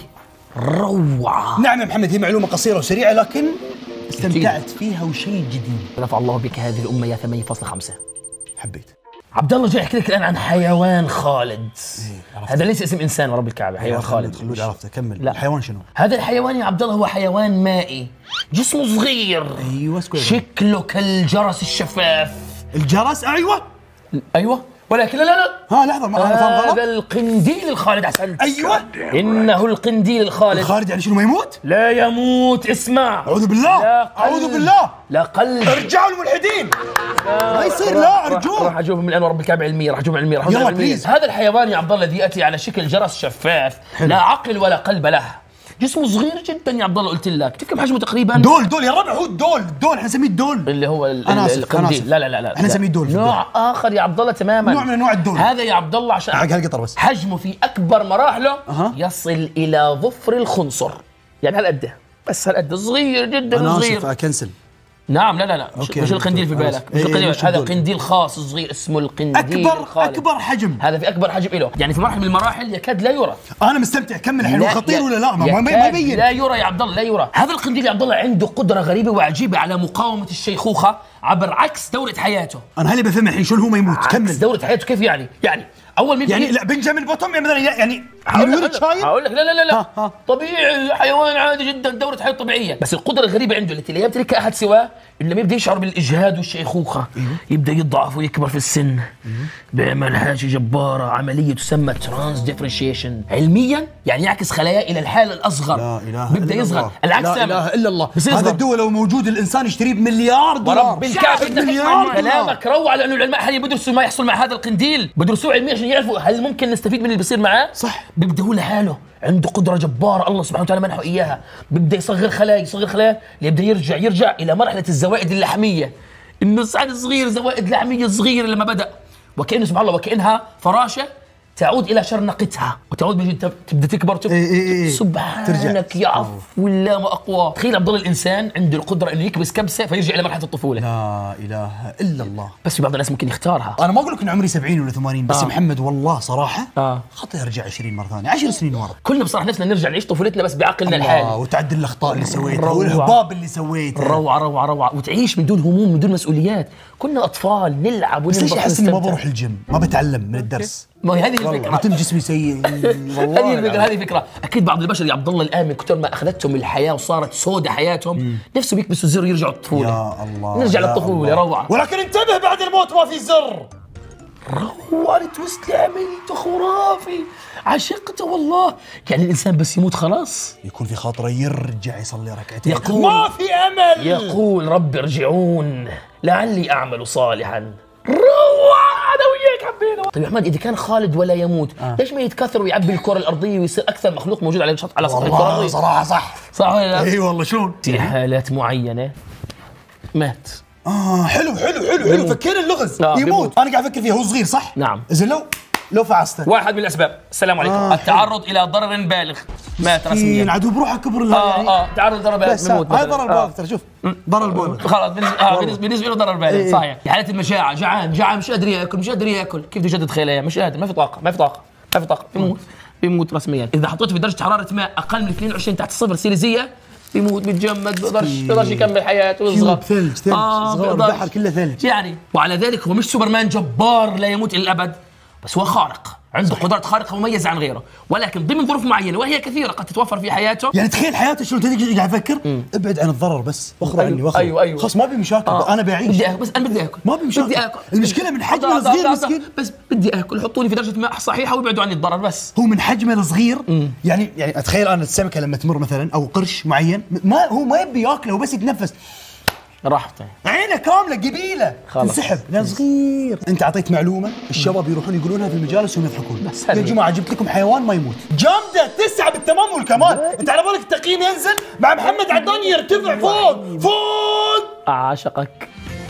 روعه. نعم يا محمد، هي معلومه قصيره وسريعه لكن استمتعت فيها وشيء جديد. رفع الله بك هذه الامه يا ثمانية فاصلة خمسة. حبيت. عبد الله جاي احكي لك الان عن حيوان خالد. هذا ليس اسم انسان ورب الكعبه، حيوان خالد. خلود عرفته، كمل. لا. الحيوان شنو؟ هذا الحيوان يا عبد الله هو حيوان مائي، جسمه صغير. ايوه سكوير. شكله كالجرس الشفاف. الجرس ايوه ايوه، ولكن لا لا لا ها لحظه ما انا فاهم غلط. هذا القنديل الخالد. احسنت. ايوه انه القنديل الخالد. الخالد يعني شنو ما يموت؟ لا يموت. اسمع، اعوذ بالله لا اعوذ بالله. لا قلب. ارجعوا الملحدين. ما يصير، لا ارجوك. راح اجاوبهم الان ورب الكعبه علميه، راح اجاوبهم علميه، راح يلا اجاوبهم علميه. بليز. هذا الحيوان يا عبد الله الذي ياتي على شكل جرس شفاف، حلو. لا عقل ولا قلب له، جسمه صغير جدا يا عبد الله. قلت لك تفهم حجمه تقريبا؟ دول دول يا ربع، هو الدول الدول احنا نسميه الدول اللي هو ال- أنا آسف، القنديل. أنا آسف. لا لا لا لا احنا نسميه دول. نوع اخر يا عبد الله تماما، نوع من انواع الدول. هذا يا عبد الله عشان حق هالقطر بس حجمه في اكبر مراحله أه. يصل الى ظفر الخنصر، يعني هالقد، بس هالقد صغير جدا. انا صغير. اسف اكنسل. نعم لا لا لا مش, أوكي، مش القنديل في خلاص. بالك، مش إيه القنديل، مش هذا الدول. قنديل خاص صغير اسمه القنديل اكبر الخالد. اكبر حجم. هذا في اكبر حجم له، يعني في مرحله من المراحل يكاد لا يرى. انا مستمتع. كمل الحين. هو لا- خطير لا- ولا لا؟ ما ما- ما يكاد يبين. لا يرى يا عبد الله، لا يرى. هذا القنديل يا عبد الله عنده قدره غريبه وعجيبه على مقاومه الشيخوخه عبر عكس دوره حياته. انا هلي بفهم الحين شلون هو ما يموت. عكس كمل. دوره حياته كيف يعني؟ يعني اول ما يعني لا بنجامين بوتوم يعني مثلا يعني هقول ينولد لك شايب. هقول لك لا لا لا, لا. ها ها. طبيعي، حيوان عادي جدا، دوره حياه طبيعيه، بس القدره الغريبه عنده التي لا يمتلكها احد سواه انه لما يبدا يشعر بالاجهاد والشيخوخه يبدا يضعف ويكبر في السن. بيعمل حاجه جباره، عمليه تسمى ترانس ديفرنشيشن. علميا يعني يعكس خلاياه الى الحاله الاصغر. لا اله بيبدا إلا يصغر الله. العكس لا تماما. اله الا الله. بصير هذا يصغر. الدول لو موجود الانسان يشتريه بمليار دولار. ورب الكعبه مليار دولار. كلامك روعه، لانه العلماء حاليا بدرسوا ما يحصل مع هذا القنديل، بدرسوه علميا عشان يعرفوا هل ممكن نستفيد من اللي بيصير معاه. صح. بيبدا هو لحاله عنده قدره جباره الله سبحانه وتعالى منحه اياها، بيبدا يصغر خلايا يصغر خلايا ليبدا يرجع يرجع الى مرحله الزوائد اللحميه، انه صار صغير، زوائد لحميه صغيره لما بدا، وكانه سبحان الله وكانها فراشه تعود الى شرنقتها وتعود بيجي تبدا تكبر تب... إيه إيه إيه. سبحانك ترجع. يا عفو الله ما اقوى. تخيل عبد الله الانسان عنده القدره انه يكبس كبسه فيرجع الى مرحله الطفوله. لا اله الا الله. بس في بعض الناس ممكن يختارها. انا ما اقول لك ان عمري سبعين ولا ثمانين بس آه. محمد والله صراحه آه. خطي ارجع عشرين مره ثانيه، عشر سنين ورا. كلنا بصراحه نفسنا نرجع نعيش طفولتنا بس بعقلنا الله، الحالي. وتعدل الاخطاء اللي سويتها روعة. والهباب اللي سويته. روعه روعه روعه، وتعيش من دون هموم من دون مسؤوليات. كنا اطفال نلعب بس ليش وننبسط احس اني ما ونستمتع. بروح الجيم؟ ما بتعلم من الدرس. ما هي هذه الفكره. يتم جسمي سيء. هذه الفكره هذه الفكره. اكيد بعض البشر يا عبد الله الان من كثر ما اخذتهم الحياه وصارت سودة حياتهم نفسه بيكبسوا الزر ويرجعوا الطفوله. يا الله نرجع يا للطفوله. الله. روعه. ولكن انتبه بعد الموت ما في زر. روعه التويست اللي عملته خرافي، عشقته والله. يعني الانسان بس يموت خلاص يكون في خاطره يرجع يصلي ركعتين. يقول ما في امل. يقول رب ارجعون لعلي اعمل صالحا. روعه، انا وياك حبينا. طيب يا احمد، اذا كان خالد ولا يموت آه. ليش ما يتكاثر ويعبي الكره الارضيه ويصير اكثر مخلوق موجود على الشط على سطح الكره والله الارضيه؟ صراحه صح. صح ولا لا؟ اي والله شلون؟ في حالات معينه مات. اه حلو حلو حلو حلو. فكرنا اللغز. آه، يموت. بيموت. انا قاعد افكر فيها، هو صغير صح؟ نعم. زين لو لو فعسته. واحد من الاسباب. السلام عليكم. آه، التعرض الى ضرر بالغ. مات مسكين، رسميا. عدو بروحه كبر له اه يعني. اه تعرض ضرر بالغ بس بيموت هاي مثلاً. ضرر آه. البالغ ترى. شوف ضرر البالغ. خلاص بالنسبه آه بالنسبه بالنسبه له ضرر بالغ. إيه. صحيح. في حاله المجاعه، جعان جعان مش قادر ياكل مش قادر ياكل، كيف بده يجدد خلايا؟ مش قادر، ما في طاقه ما في طاقه ما في طاقه، بيموت بيموت رسميا. اذا حطيته في درجه حراره ماء اقل من اثنين وعشرين تحت الصفر سيليزيه بيموت بيتجمد، بيقدرش بيقدرش يكمل حياته ويصغر. كيوب ثلج ثلج صغار، بيقدرش. البحر كله ثلج يعني وعلى ذلك هو مش سوبرمان جبار لا يموت الى الابد، بس هو خارق، عنده قدرات خارقه مميزه عن غيره، ولكن ضمن ظروف معينه وهي كثيره قد تتوفر في حياته. يعني تخيل حياته شلون تجي قاعد افكر ابعد عن الضرر بس واخر أيوة عني واخر ايوه ايوه خلاص ما ابي مشاكل آه. انا بعيش بدي اكل بس انا بدي اكل ما ابي مشاكل بدي اكل المشكله من حجمه الصغير مسكين بس بدي اكل حطوني في درجه ماء صحيحه وابعدوا عني الضرر بس. هو من حجمه الصغير يعني يعني اتخيل انا السمكه لما تمر مثلا او قرش معين ما هو ما يبي ياكله وبس يتنفس راحته عينه كامله قبيله تنسحب لان صغير. انت اعطيت معلومه الشباب يروحون يقولونها في المجالس وهم يضحكون بس يا جماعه جبت لكم حيوان ما يموت جامده تسعه بالتمام والكمال. انت على بالك التقييم ينزل مع محمد عدنان يرتفع فوق فوق. اعشقك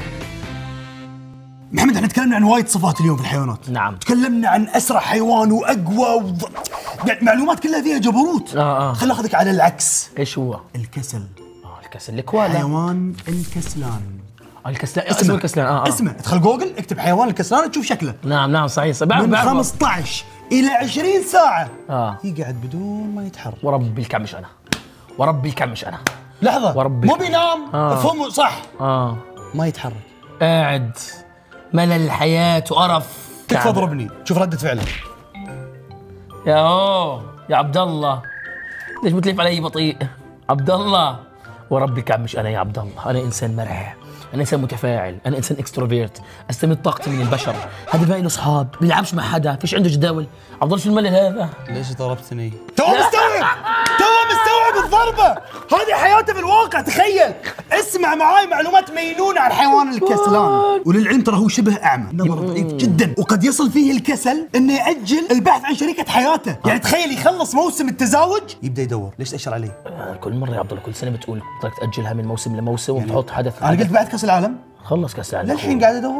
محمد. احنا تكلمنا عن وايد صفات اليوم في الحيوانات. نعم. تكلمنا عن اسرع حيوان واقوى وض... يعني معلومات كلها فيها جبروت. اه اه خل اخذك على العكس. ايش هو؟ الكسل. اه الكسل الكوالا. حيوان الكسلان. الكسلان اسمه الكسلان اه, آه. اسمه ادخل جوجل اكتب حيوان الكسلان تشوف شكله. نعم نعم صحيح. بعرف من خمسة عشر الى عشرين ساعه اه يقعد بدون ما يتحرك. وربي الكعب مش انا وربي الكعب مش انا لحظه وربي مو بينام آه. افهمه صح اه ما يتحرك قاعد ملل الحياه وقرف. تكفى ضربني شوف رده فعله. يا اوه يا عبد الله ليش بتلف علي بطيء عبد الله؟ وربي الكعب مش انا يا عبد الله. انا انسان مرح، انا انسان متفاعل، انا انسان اكستروفيرت، استمد طاقتي من البشر. هذا باقي له اصحاب بيلعبش مع حدا فيش عنده جداول. عبد الله شو الملل هذا؟ ليش ضربتني؟ تو مستوعب تو مستوعب الضربه هذه حياته في الواقع. تخيل اسمع معاي معلومات مينونه عن حيوان الكسلان. وللعلم ترى هو شبه اعمى نظر ضعيف جدا وقد يصل فيه الكسل انه ياجل البحث عن شريكه حياته. يعني تخيل يخلص موسم التزاوج يبدا يدور. ليش تاشر عليه؟ آه كل مره يا عبد الله كل سنه بتقول بدك تاجلها من موسم لموسم يعني وتحط حدث. انا قلت بعد كاس العالم خلص كاس العالم للحين قاعد ادور.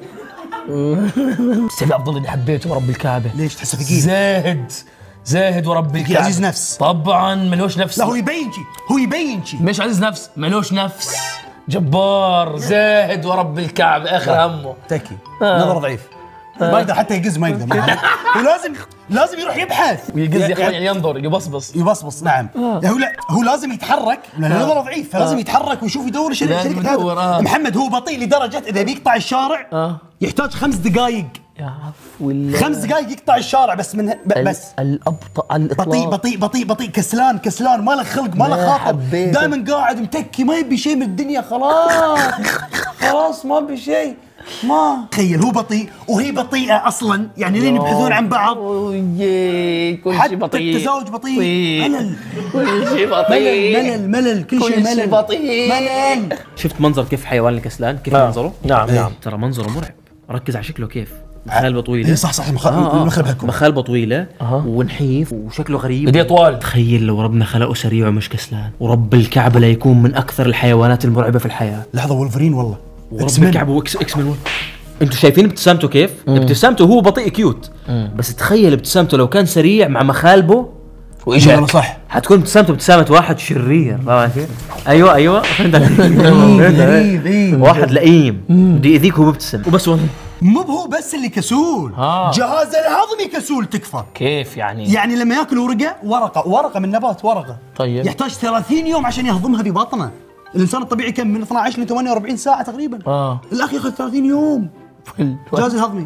سيدي عبد الله اللي حبيته ورب الكعبه. ليش تحسه ثقيل؟ زاهد زاهد ورب الكعبه. عزيز نفس طبعا ملوش نفس. لا هو يبين شيء هو يبين شيء مش عزيز نفس ملوش نفس جبار زاهد ورب الكعبه اخر همه تكي آه. نظر ضعيف آه. ما يقدر حتى يقز ما يقدر ولازم لازم يروح يبحث ويقز يا اخوان يعني ينظر يبصبص يبصبص نعم آه. هو لا هو لازم يتحرك لانه نظره ضعيف فلازم آه. يتحرك ويشوف يدور شريك هذا آه. محمد هو بطيء لدرجه اذا بيقطع الشارع آه. يحتاج خمس دقائق يا عفو الله خمس دقائق يقطع الشارع بس من بس الابطا على الاطلاق. بطيء بطيء بطيء بطيء كسلان كسلان ما له خلق ما له خاطر دائما قاعد متكي ما يبي شيء من الدنيا خلاص خلاص ما بي شيء ما تخيل هو بطيء وهي بطيئه اصلا يعني لين يبحثون عن بعض. كل شيء بطيء التزاوج بطيء ملل كل شيء بطيء ملل ملل كل شيء ملل بطيء ملل. شفت منظر كيف حيوان الكسلان كيف نعم. منظره؟ نعم نعم ترى منظره مرعب. ركز على شكله كيف مخالبه طويله. اي صح صح مخالبه مخالبه طويله ونحيف وشكله غريب ايديه طوال. تخيل لو ربنا خلقه سريع ومش كسلان ورب الكعبه ليكون من اكثر الحيوانات المرعبه في الحياه. لحظه وولفرين والله ورب الكعبه واكس اكس من انتوا شايفين ابتسامته كيف؟ مم. ابتسامته هو بطيء كيوت مم. بس تخيل ابتسامته لو كان سريع مع مخالبه واجا صح حتكون ابتسامته ابتسامه واحد شرير. فاهم كيف؟ ايوه ايوه غريب واحد لئيم بده يأذيك وهو مبتسم وبس. مو هو بس اللي كسول آه. جهاز الهضمي كسول تكفى. كيف يعني؟ يعني لما ياكل ورقه ورقه ورقه من نبات ورقه طيب يحتاج ثلاثين يوم عشان يهضمها ببطنه. الانسان الطبيعي كم من اثني عشر ل ثمانية وأربعين ساعه تقريبا اه الاخ ياخذ ثلاثين يوم جهاز الهضمي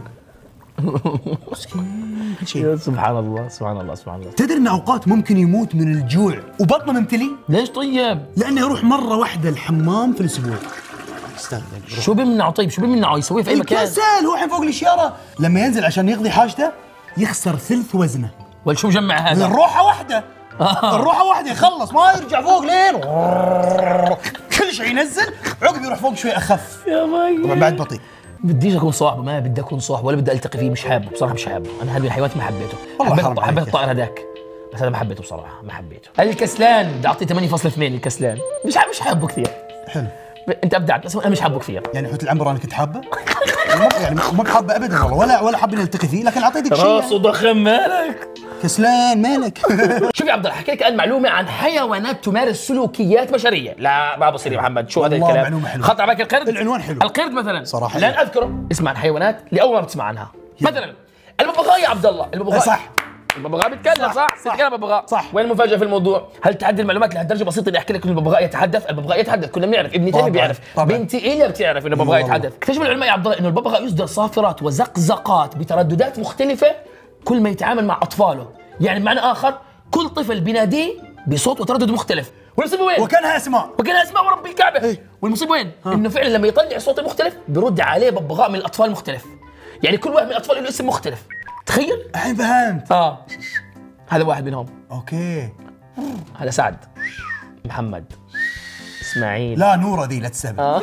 مسكين كل شيء. سبحان الله سبحان الله سبحان الله. تدري ان اوقات ممكن يموت من الجوع وبطنه ممتلي؟ ليش طيب؟ لانه يروح مره واحده الحمام في الاسبوع. شو بيمنعه طيب؟ شو بيمنعه يسويه في اي مكان؟ الكسل هو الحين فوق الاشاره لما ينزل عشان يقضي حاجته يخسر ثلث وزنه. ولا شو مجمع هذا؟ الروحه واحده الروحه واحده يخلص ما يرجع فوق لين كل شيء ينزل عقب يروح فوق شوي اخف. يا مي طبعا بعد بطيء. بديش اكون صاحبه ما بدي اكون صاحبه ولا بدي التقي فيه مش حابه بصراحه مش حابه. انا هذه الحيوانات ما حبيته. حبيت حبيت الطائر هذاك بس هذا ما حبيته بصراحه ما حبيته. الكسلان بدي اعطيه ثمانية فاصلة اثنين. الكسلان مش مش حابه كثير. حلو انت ابدعت بس انا مش حابه كثير. يعني حوت العنبر انا كنت حابه يعني مو بحابه ابدا والله ولا ولا حابين نلتقي فيه لكن اعطيتك شيء راسه ضخم مالك كسلان مالك. شوف يا عبد الله حكي لك الان معلومه عن حيوانات تمارس سلوكيات بشريه. لا ما بصير يا محمد شو هذا الكلام؟ معلومه حلوه. خط على بالك القرد؟ العنوان حلو القرد مثلا صراحه لا اذكره. اسمع عن حيوانات لاول مره بتسمع عنها مثلا الببغاء يا عبد الله. الببغاء صح الببغاء بيتكلم صح؟ بيتكلم ببغاء صح. وين المفاجأة في الموضوع؟ هل تعدي المعلومات لهالدرجة بسيطة اني احكي لك انه الببغاء يتحدث؟ الببغاء يتحدث، كلنا بنعرف، ابني تيمي بيعرف، بنتي إيليا بتعرف انه الببغاء يتحدث. اكتشف العلماء يا عبد الله انه الببغاء يصدر صافرات وزقزقات بترددات مختلفة كل ما يتعامل مع اطفاله، يعني بمعنى اخر كل طفل بيناديه بصوت وتردد مختلف. والمصيبة وين؟ وكانها اسماء وكانها اسماء ورب الكعبة. إيه؟ والمصيبة وين؟ انه فعلا لما يطلع صوت مختلف برد عليه ببغاء من الاطفال مختلف. يعني كل واحد من الاطفال له اسم مختلف. تخيل؟ الحين فهمت. اه هذا واحد منهم. اوكي. هذا سعد، محمد، اسماعيل. لا نورة ذي لا تسبب.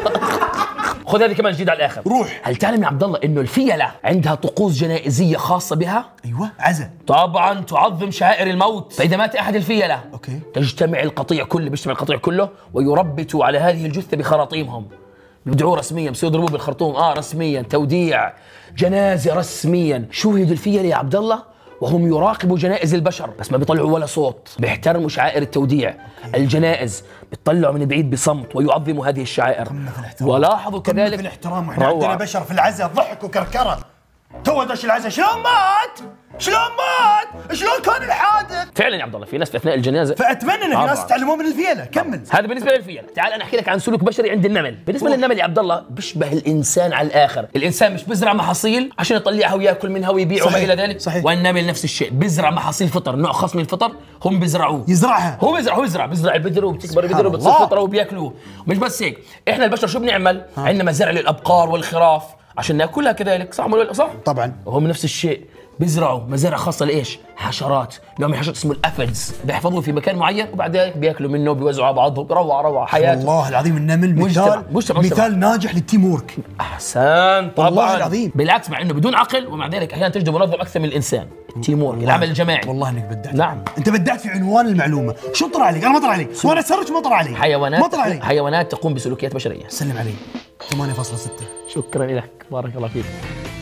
خذ هذه كمان جديد على الاخر. روح. هل تعلم يا عبد الله انه الفيلة عندها طقوس جنائزية خاصة بها؟ ايوه عزا. طبعا تعظم شعائر الموت، فاذا مات احد الفيلة اوكي تجتمع القطيع كله، بيجتمع القطيع كله ويربتوا على هذه الجثة بخراطيمهم. بيدعوه رسميا، بصيروا يضربوه بالخرطوم، اه رسميا، توديع، جنازة رسميا. شوهدوا الفيلة يا عبد الله وهم يراقبوا جنائز البشر، بس ما بيطلعوا ولا صوت، بيحترموا شعائر التوديع. الجنائز بيطلعوا من بعيد بصمت ويعظموا هذه الشعائر. ولاحظوا كذلك في الاحترام، واحنا عندنا بشر في العزاء ضحك وكركره. تو دش العزاء شلون مات؟ شلون مات؟ شلون كان الحادث؟ فعلا يا عبد الله في ناس في اثناء الجنازه، فاتمنى ان في ناس يتعلمون من الفيله. كمل. هذا بالنسبه للفيله. تعال انا احكي لك عن سلوك بشري عند النمل. بالنسبه للنمل يا عبد الله بيشبه الانسان على الاخر. الانسان مش بزرع محاصيل عشان يطلعها وياكل منها ويبيع وما الى ذلك. صحيح. والنمل نفس الشيء، بزرع محاصيل فطر، نوع خاص من الفطر هم بيزرعوه. يزرعها. هو بيزرع هو بيزرع بيزرع البذر وبتكبر البذر وبتصير فطره وبياكلوه. مش بس هيك، احنا البشر شو بنعمل؟ عندنا مزارع للابقار والخراف عشان ناكلها كذلك، صح ولا صح؟ طبعا. وهم نفس الشيء، بيزرعوا مزارع خاصه لايش؟ حشرات، نوع من الحشرات اسمه الافيدز، بيحفظوه في مكان معين وبعدين بياكلوا منه وبيوزعوا على بعضهم. روعه روعه حياته. والله العظيم النمل مثال مجتمع مثال ناجح للتيم وورك. احسن طبعا. والله العظيم. بالعكس مع انه بدون عقل ومع ذلك احيانا تجده منظم اكثر من الانسان. التيم وورك، العمل الجماعي. والله انك بدعت. نعم. انت بدعت في عنوان المعلومه. شو طلع عليك؟ انا ما طلع علي، وانا سرج ما طلع علي. حيوانات ما طلع علي. حيوانات تقوم بسلوكيات بشريه. سلم علي. ثمانية فاصلة ستة. شكرا لك، بارك الله فيك.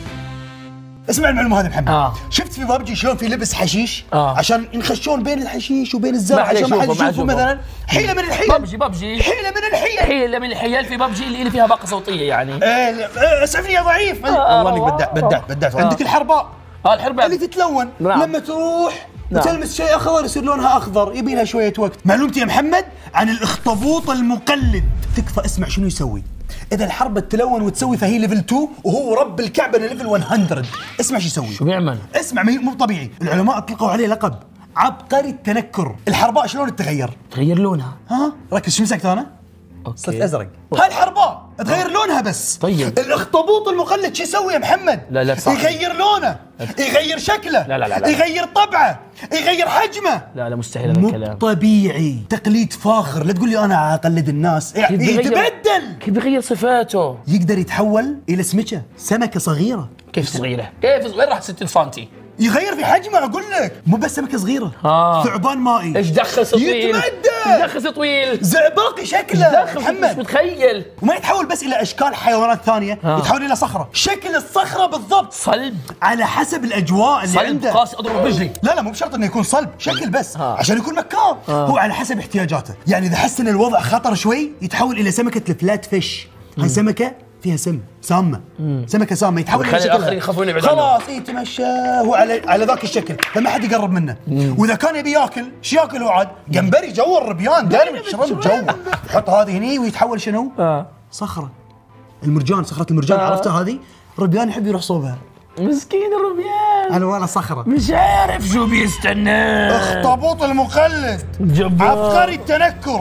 اسمع المعلومه هذه محمد. آه. شفت في بابجي شلون في لبس حشيش؟ آه. عشان ينخشون بين الحشيش وبين الزرع عشان ما حد يشوفه مثلا. حيله من الحيل. بابجي بابجي حيله من الحيل. حيله من الحيل في بابجي اللي فيها باقه صوتيه يعني. ايه اسعفني يا ضعيف. آه والله انك بدعت بدعت بدعت. آه. عندك الحرباء. اه الحرباء اللي تتلون. نعم. لما تروح نعم. تلمس شيء اخضر يصير لونها اخضر، يبي لها شويه وقت. معلومتي يا محمد عن الاخطبوط المقلد، تكفى اسمع شنو يسوي. اذا الحربة تلون وتسوي فهي ليفل اثنين وهو رب الكعبه ليفل مية، اسمع شو يسوي. شو بيعمل؟ اسمع مو طبيعي. العلماء اطلقوا عليه لقب عبقري التنكر. الحرباء شلون تتغير؟ تغير لونها. ها ركز شو مسكت انا؟ اوكي صرت ازرق. هاي الحرباء تغير لونها بس. طيب الاخطبوط المقلد شو يسوي يا محمد؟ لا لا صح. يغير لونه، يغير شكله، لا لا لا لا. يغير طبعه، يغير حجمه. لا لا مستحيل هذا مو الكلام. طبيعي. تقليد فاخر. لا تقول لي انا اقلد الناس. يتبدل. كيف بيغير صفاته؟ يقدر يتحول الى سمكه، سمكه صغيره. كيف صغيره؟ كيف صغيره؟ وين راح ستين سنتي؟ يغير في حجمه اقول لك. مو بس سمكه صغيره. آه. ثعبان مائي. ايش دخل طويل؟ يتمدد. ايش دخل طويل؟ زئبقي شكله محمد مش متخيل. وما يتحول بس الى اشكال حيوانات ثانيه. آه. يتحول الى صخره. شكل الصخره بالضبط صلب على حسب الاجواء اللي صلب عنده. قاسي اضرب برجلي. لا لا مو بشرط انه يكون صلب، شكل بس. آه. عشان يكون مكار. آه. هو على حسب احتياجاته. يعني اذا حس ان الوضع خطر شوي يتحول الى سمكه الفلات فيش. هاي سمكه فيها سم سامه. سمكه سامه يتحول الى يخلي الاخرين يخافون يبعدوا عنه. خلاص يتمشى هو على على ذاك الشكل فما حد يقرب منه. واذا كان يبي ياكل شو ياكل هو عاد؟ جمبري جو الربيان دائما يشرب جو. يحط هذه هني ويتحول شنو؟ اه صخره. المرجان، صخره المرجان آه. عرفتها هذه؟ الربيان يحب يروح صوبها. مسكين الربيان على ولا صخره. مش عارف شو بيستناه. اخطبوط المقلد جبار. عبقري التنكر.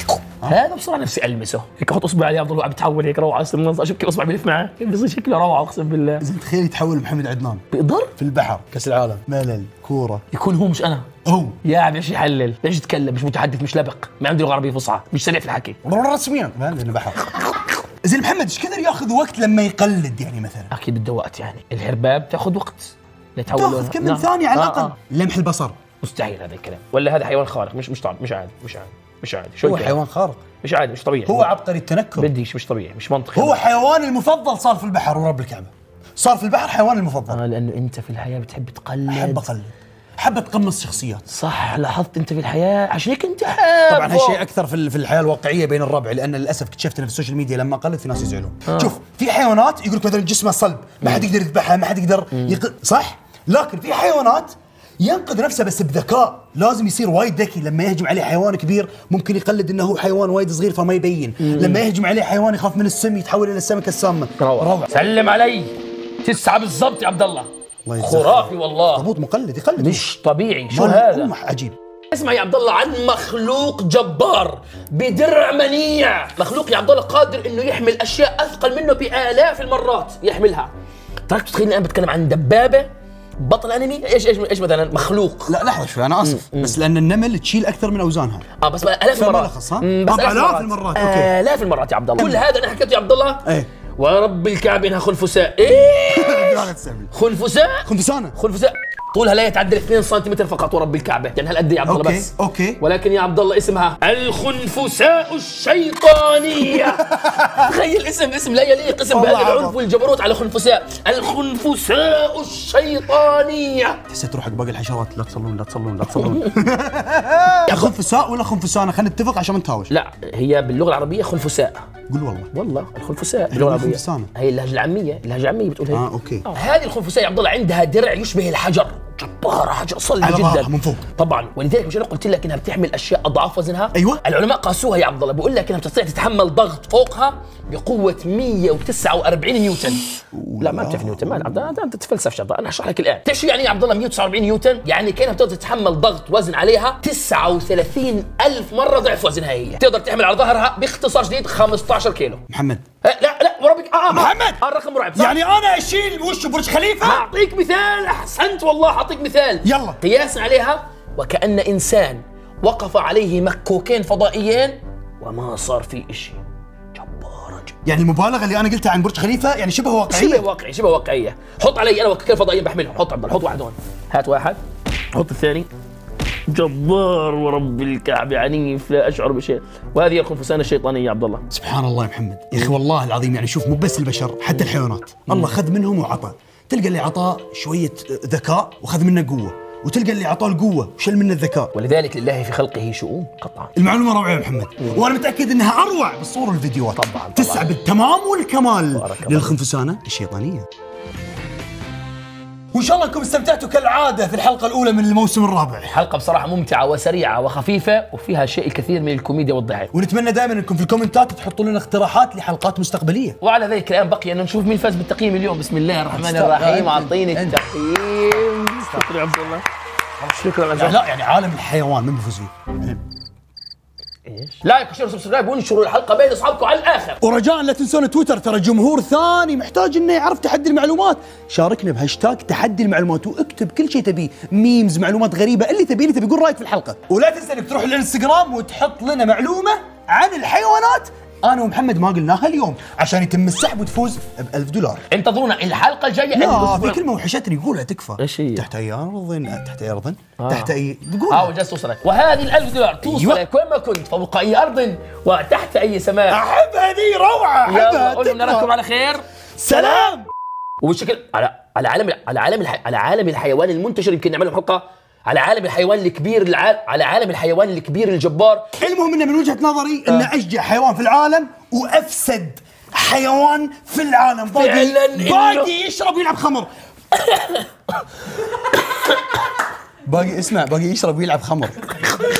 هذا بصراحه نفسي المسه هيك، احط اصبعي عليه افضل عم بتحول هيك روعه. اشوف كيف اصبعي بيلف معاه، كيف بيصير شكله روعه اقسم بالله. زين تخيل يتحول محمد عدنان بيقدر في البحر. كاس العالم ملل كوره. يكون هو مش انا. هو يا عم ليش يحلل؟ ليش يتكلم؟ مش متحدث، مش لبق، ما عنده لغه عربيه فصحى، مش سريع في الحكي. رسميا ما لانه بحر. زين محمد ايش كثر ياخذ وقت لما يقلد يعني مثلا؟ اكيد بده وقت يعني. الهرباب تاخذ وقت لتحول تاخذ كم من ثانيه على الاقل. آه آه. لمح البصر. مستحيل هذا الكلام. ولا هذا حيوان خارق. مش مش طبعا مش عادي مش عادي مش عادي. شو هو الكلام؟ حيوان خارق. مش عادي مش طبيعي. هو عبقري التنكر. بديش مش طبيعي مش منطقي. هو حيواني المفضل صار في البحر ورب الكعبه. صار في البحر حيواني المفضل. اه لانه انت في الحياه بتحب تقلد. احب اقلد. حب اتقمص شخصيات. صح لاحظت انت في الحياه عشان هيك انت حاب. طبعا هالشيء اكثر في في الحياه الواقعيه بين الربع، لان للاسف اكتشفت انا في السوشيال ميديا لما اقلد في ناس يزعلون. آه. شوف في حيوانات يقول لك مثلا جسمها صلب، ما حد يقدر يذبحها، ما حد يقدر يق... صح؟ لكن في حيوانات ينقذ نفسه بس بذكاء، لازم يصير وايد ذكي. لما يهجم عليه حيوان كبير ممكن يقلد انه هو حيوان وايد صغير فما يبين. مم. لما يهجم عليه حيوان يخاف من السم يتحول الى السمكه السامه. روعه. سلم علي. تسعه بالضبط يا عبد الله. خرافي والله. ضبوط مقلد يقلد مش طبيعي. شو هذا؟ عجيب. اسمع يا عبد الله عن مخلوق جبار بدرع منيع. مخلوق يا عبد الله قادر انه يحمل اشياء اثقل منه بالاف المرات يحملها. تراك تتخيل الان بتكلم عن دبابه بطل انمي. ايش ايش ايش مثلا مخلوق. لا لحظه شوي انا اسف مم. بس لان النمل تشيل اكثر من اوزانها. اه بس الاف المرات. بس الاف المرات. اوكي الاف المرات يا عبد الله. كل هذا انا حكيته يا عبد الله. ايه ورب الكعبه انها خنفساء. ايه خنفساء خنفسانه خنفساء طولها لا يتعدى اثنين سنتيمتر فقط ورب الكعبه. يعني هالقد يا عبد الله بس. اوكي ولكن يا عبد الله اسمها الخنفساء الشيطانيه. تخيل اسم اسم لا يليق اسم بهذا العنف والجبروت على خنفساء. الخنفساء الشيطانيه. حسيت روحك باقي الحشرات. لا تصلون لا تصلون لا تصلون. يا خنفساء ولا خنفسانه؟ خلينا نتفق عشان ما نتهاوش. لا هي باللغه العربيه خنفساء. قول والله. والله الخنفساء باللغه العربيه. هي اللهجه العاميه. اللهجه العاميه بتقول هيك. اه اوكي. آه. هذه الخنفساء يا عبد الله عندها درع يشبه الحجر. جبارة حاجة صلبة جدا من فوق طبعا. ولذلك مش انا قلت لك انها بتحمل اشياء اضعاف وزنها. ايوه العلماء قاسوها يا عبد الله. بقول لك انها بتستطيع تتحمل ضغط فوقها بقوة مية وتسعة وأربعين نيوتن. لا ما بتعرف نيوتن. ما عبد الله انت تتفلسف شباب. انا هشرح لك الان. تعرف شو يعني يا عبد الله مية وتسعة وأربعين نيوتن؟ يعني كانها بتقدر تتحمل ضغط وزن عليها تسعة وثلاثين ألف مرة ضعف وزنها. هي تقدر تحمل على ظهرها باختصار شديد خمسة عشر كيلو. محمد لا لا وربك اه, آه محمد آه الرقم مرعب. يعني انا اشيل وش برج خليفه؟ اعطيك مثال. احسنت والله. اعطيك مثال يلا. قياسا عليها وكأن انسان وقف عليه مكوكين فضائيين وما صار فيه شيء. جبارة جدا. يعني المبالغه اللي انا قلتها عن برج خليفه يعني شبه واقعيه. شبه واقعي شبه واقعيه. حط علي انا مكوكين فضائيين بحملهم. حط عبد الله. حط واحد هون. هات واحد. حط الثاني. جبار ورب الكعبة عنيف لا أشعر بشيء. وهذه الخنفسانة الشيطانية يا عبد الله. سبحان الله يا محمد يا أخي والله العظيم. يعني شوف مو بس البشر حتى الحيوانات الله خذ منهم وعطى. تلقى اللي عطاه شوية ذكاء وخذ منه قوة، وتلقى اللي عطاه القوة وشل منه الذكاء. ولذلك لله في خلقه شؤون قطعا. المعلومة روعة يا محمد. مم. وأنا متأكد أنها أروع بالصور والفيديوهات. طبعا, طبعاً. تسعى بالتمام والكمال للخنفسانة الشيطانية. وان شاء الله انكم استمتعتوا كالعاده في الحلقه الاولى من الموسم الرابع. حلقه بصراحه ممتعه وسريعه وخفيفه وفيها شيء الكثير من الكوميديا والضحك. ونتمنى دائما انكم في الكومنتات تحطوا لنا اقتراحات لحلقات مستقبليه. وعلى ذلك الان بقي ان نشوف مين فاز بالتقييم اليوم. بسم الله الرحمن الرحيم. اعطيني التقييم. شكرا يا عبد الله. شكرا لا, لا يعني عالم الحيوان من بيفوز فيه. ايش؟ لايك وشير وسبسكرايب وانشروا الحلقه بين اصحابكم على الاخر. ورجاء لا تنسون تويتر. ترى جمهور ثاني محتاج انه يعرف تحدي المعلومات. شاركنا بهاشتاج تحدي المعلومات واكتب كل شيء تبيه، ميمز، معلومات غريبه، اللي تبيه اللي تبي قول رايك في الحلقه. ولا تنسى انك تروح للانستغرام وتحط لنا معلومه عن الحيوانات انا ومحمد ما قلناها اليوم عشان يتم السحب وتفوز ب ألف دولار. انتظرونا الحلقه الجايه. لا في كلمه وحشتني يقولها تكفى. ايش هي؟ تحت اي ارض تحت اي ارض آه. تحت اي قول. اه وجالس توصلك. وهذه الألف دولار توصلك أيوة. وين ما كنت فوق اي ارض وتحت اي سماء. احب هذه روعه. يلا قول لهم نراكم على خير. سلام. وبشكل على على عالم على عالم الح... على عالم الحيوان المنتشر يمكن نعمل لهم حلقه على عالم الحيوان الكبير الع... على عالم الحيوان الكبير الجبار. المهم انه من وجهه نظري انه آه. اشجع حيوان في العالم وافسد حيوان في العالم. باقي باقي يشرب ويلعب خمر. باقي اسمع باقي يشرب ويلعب خمر.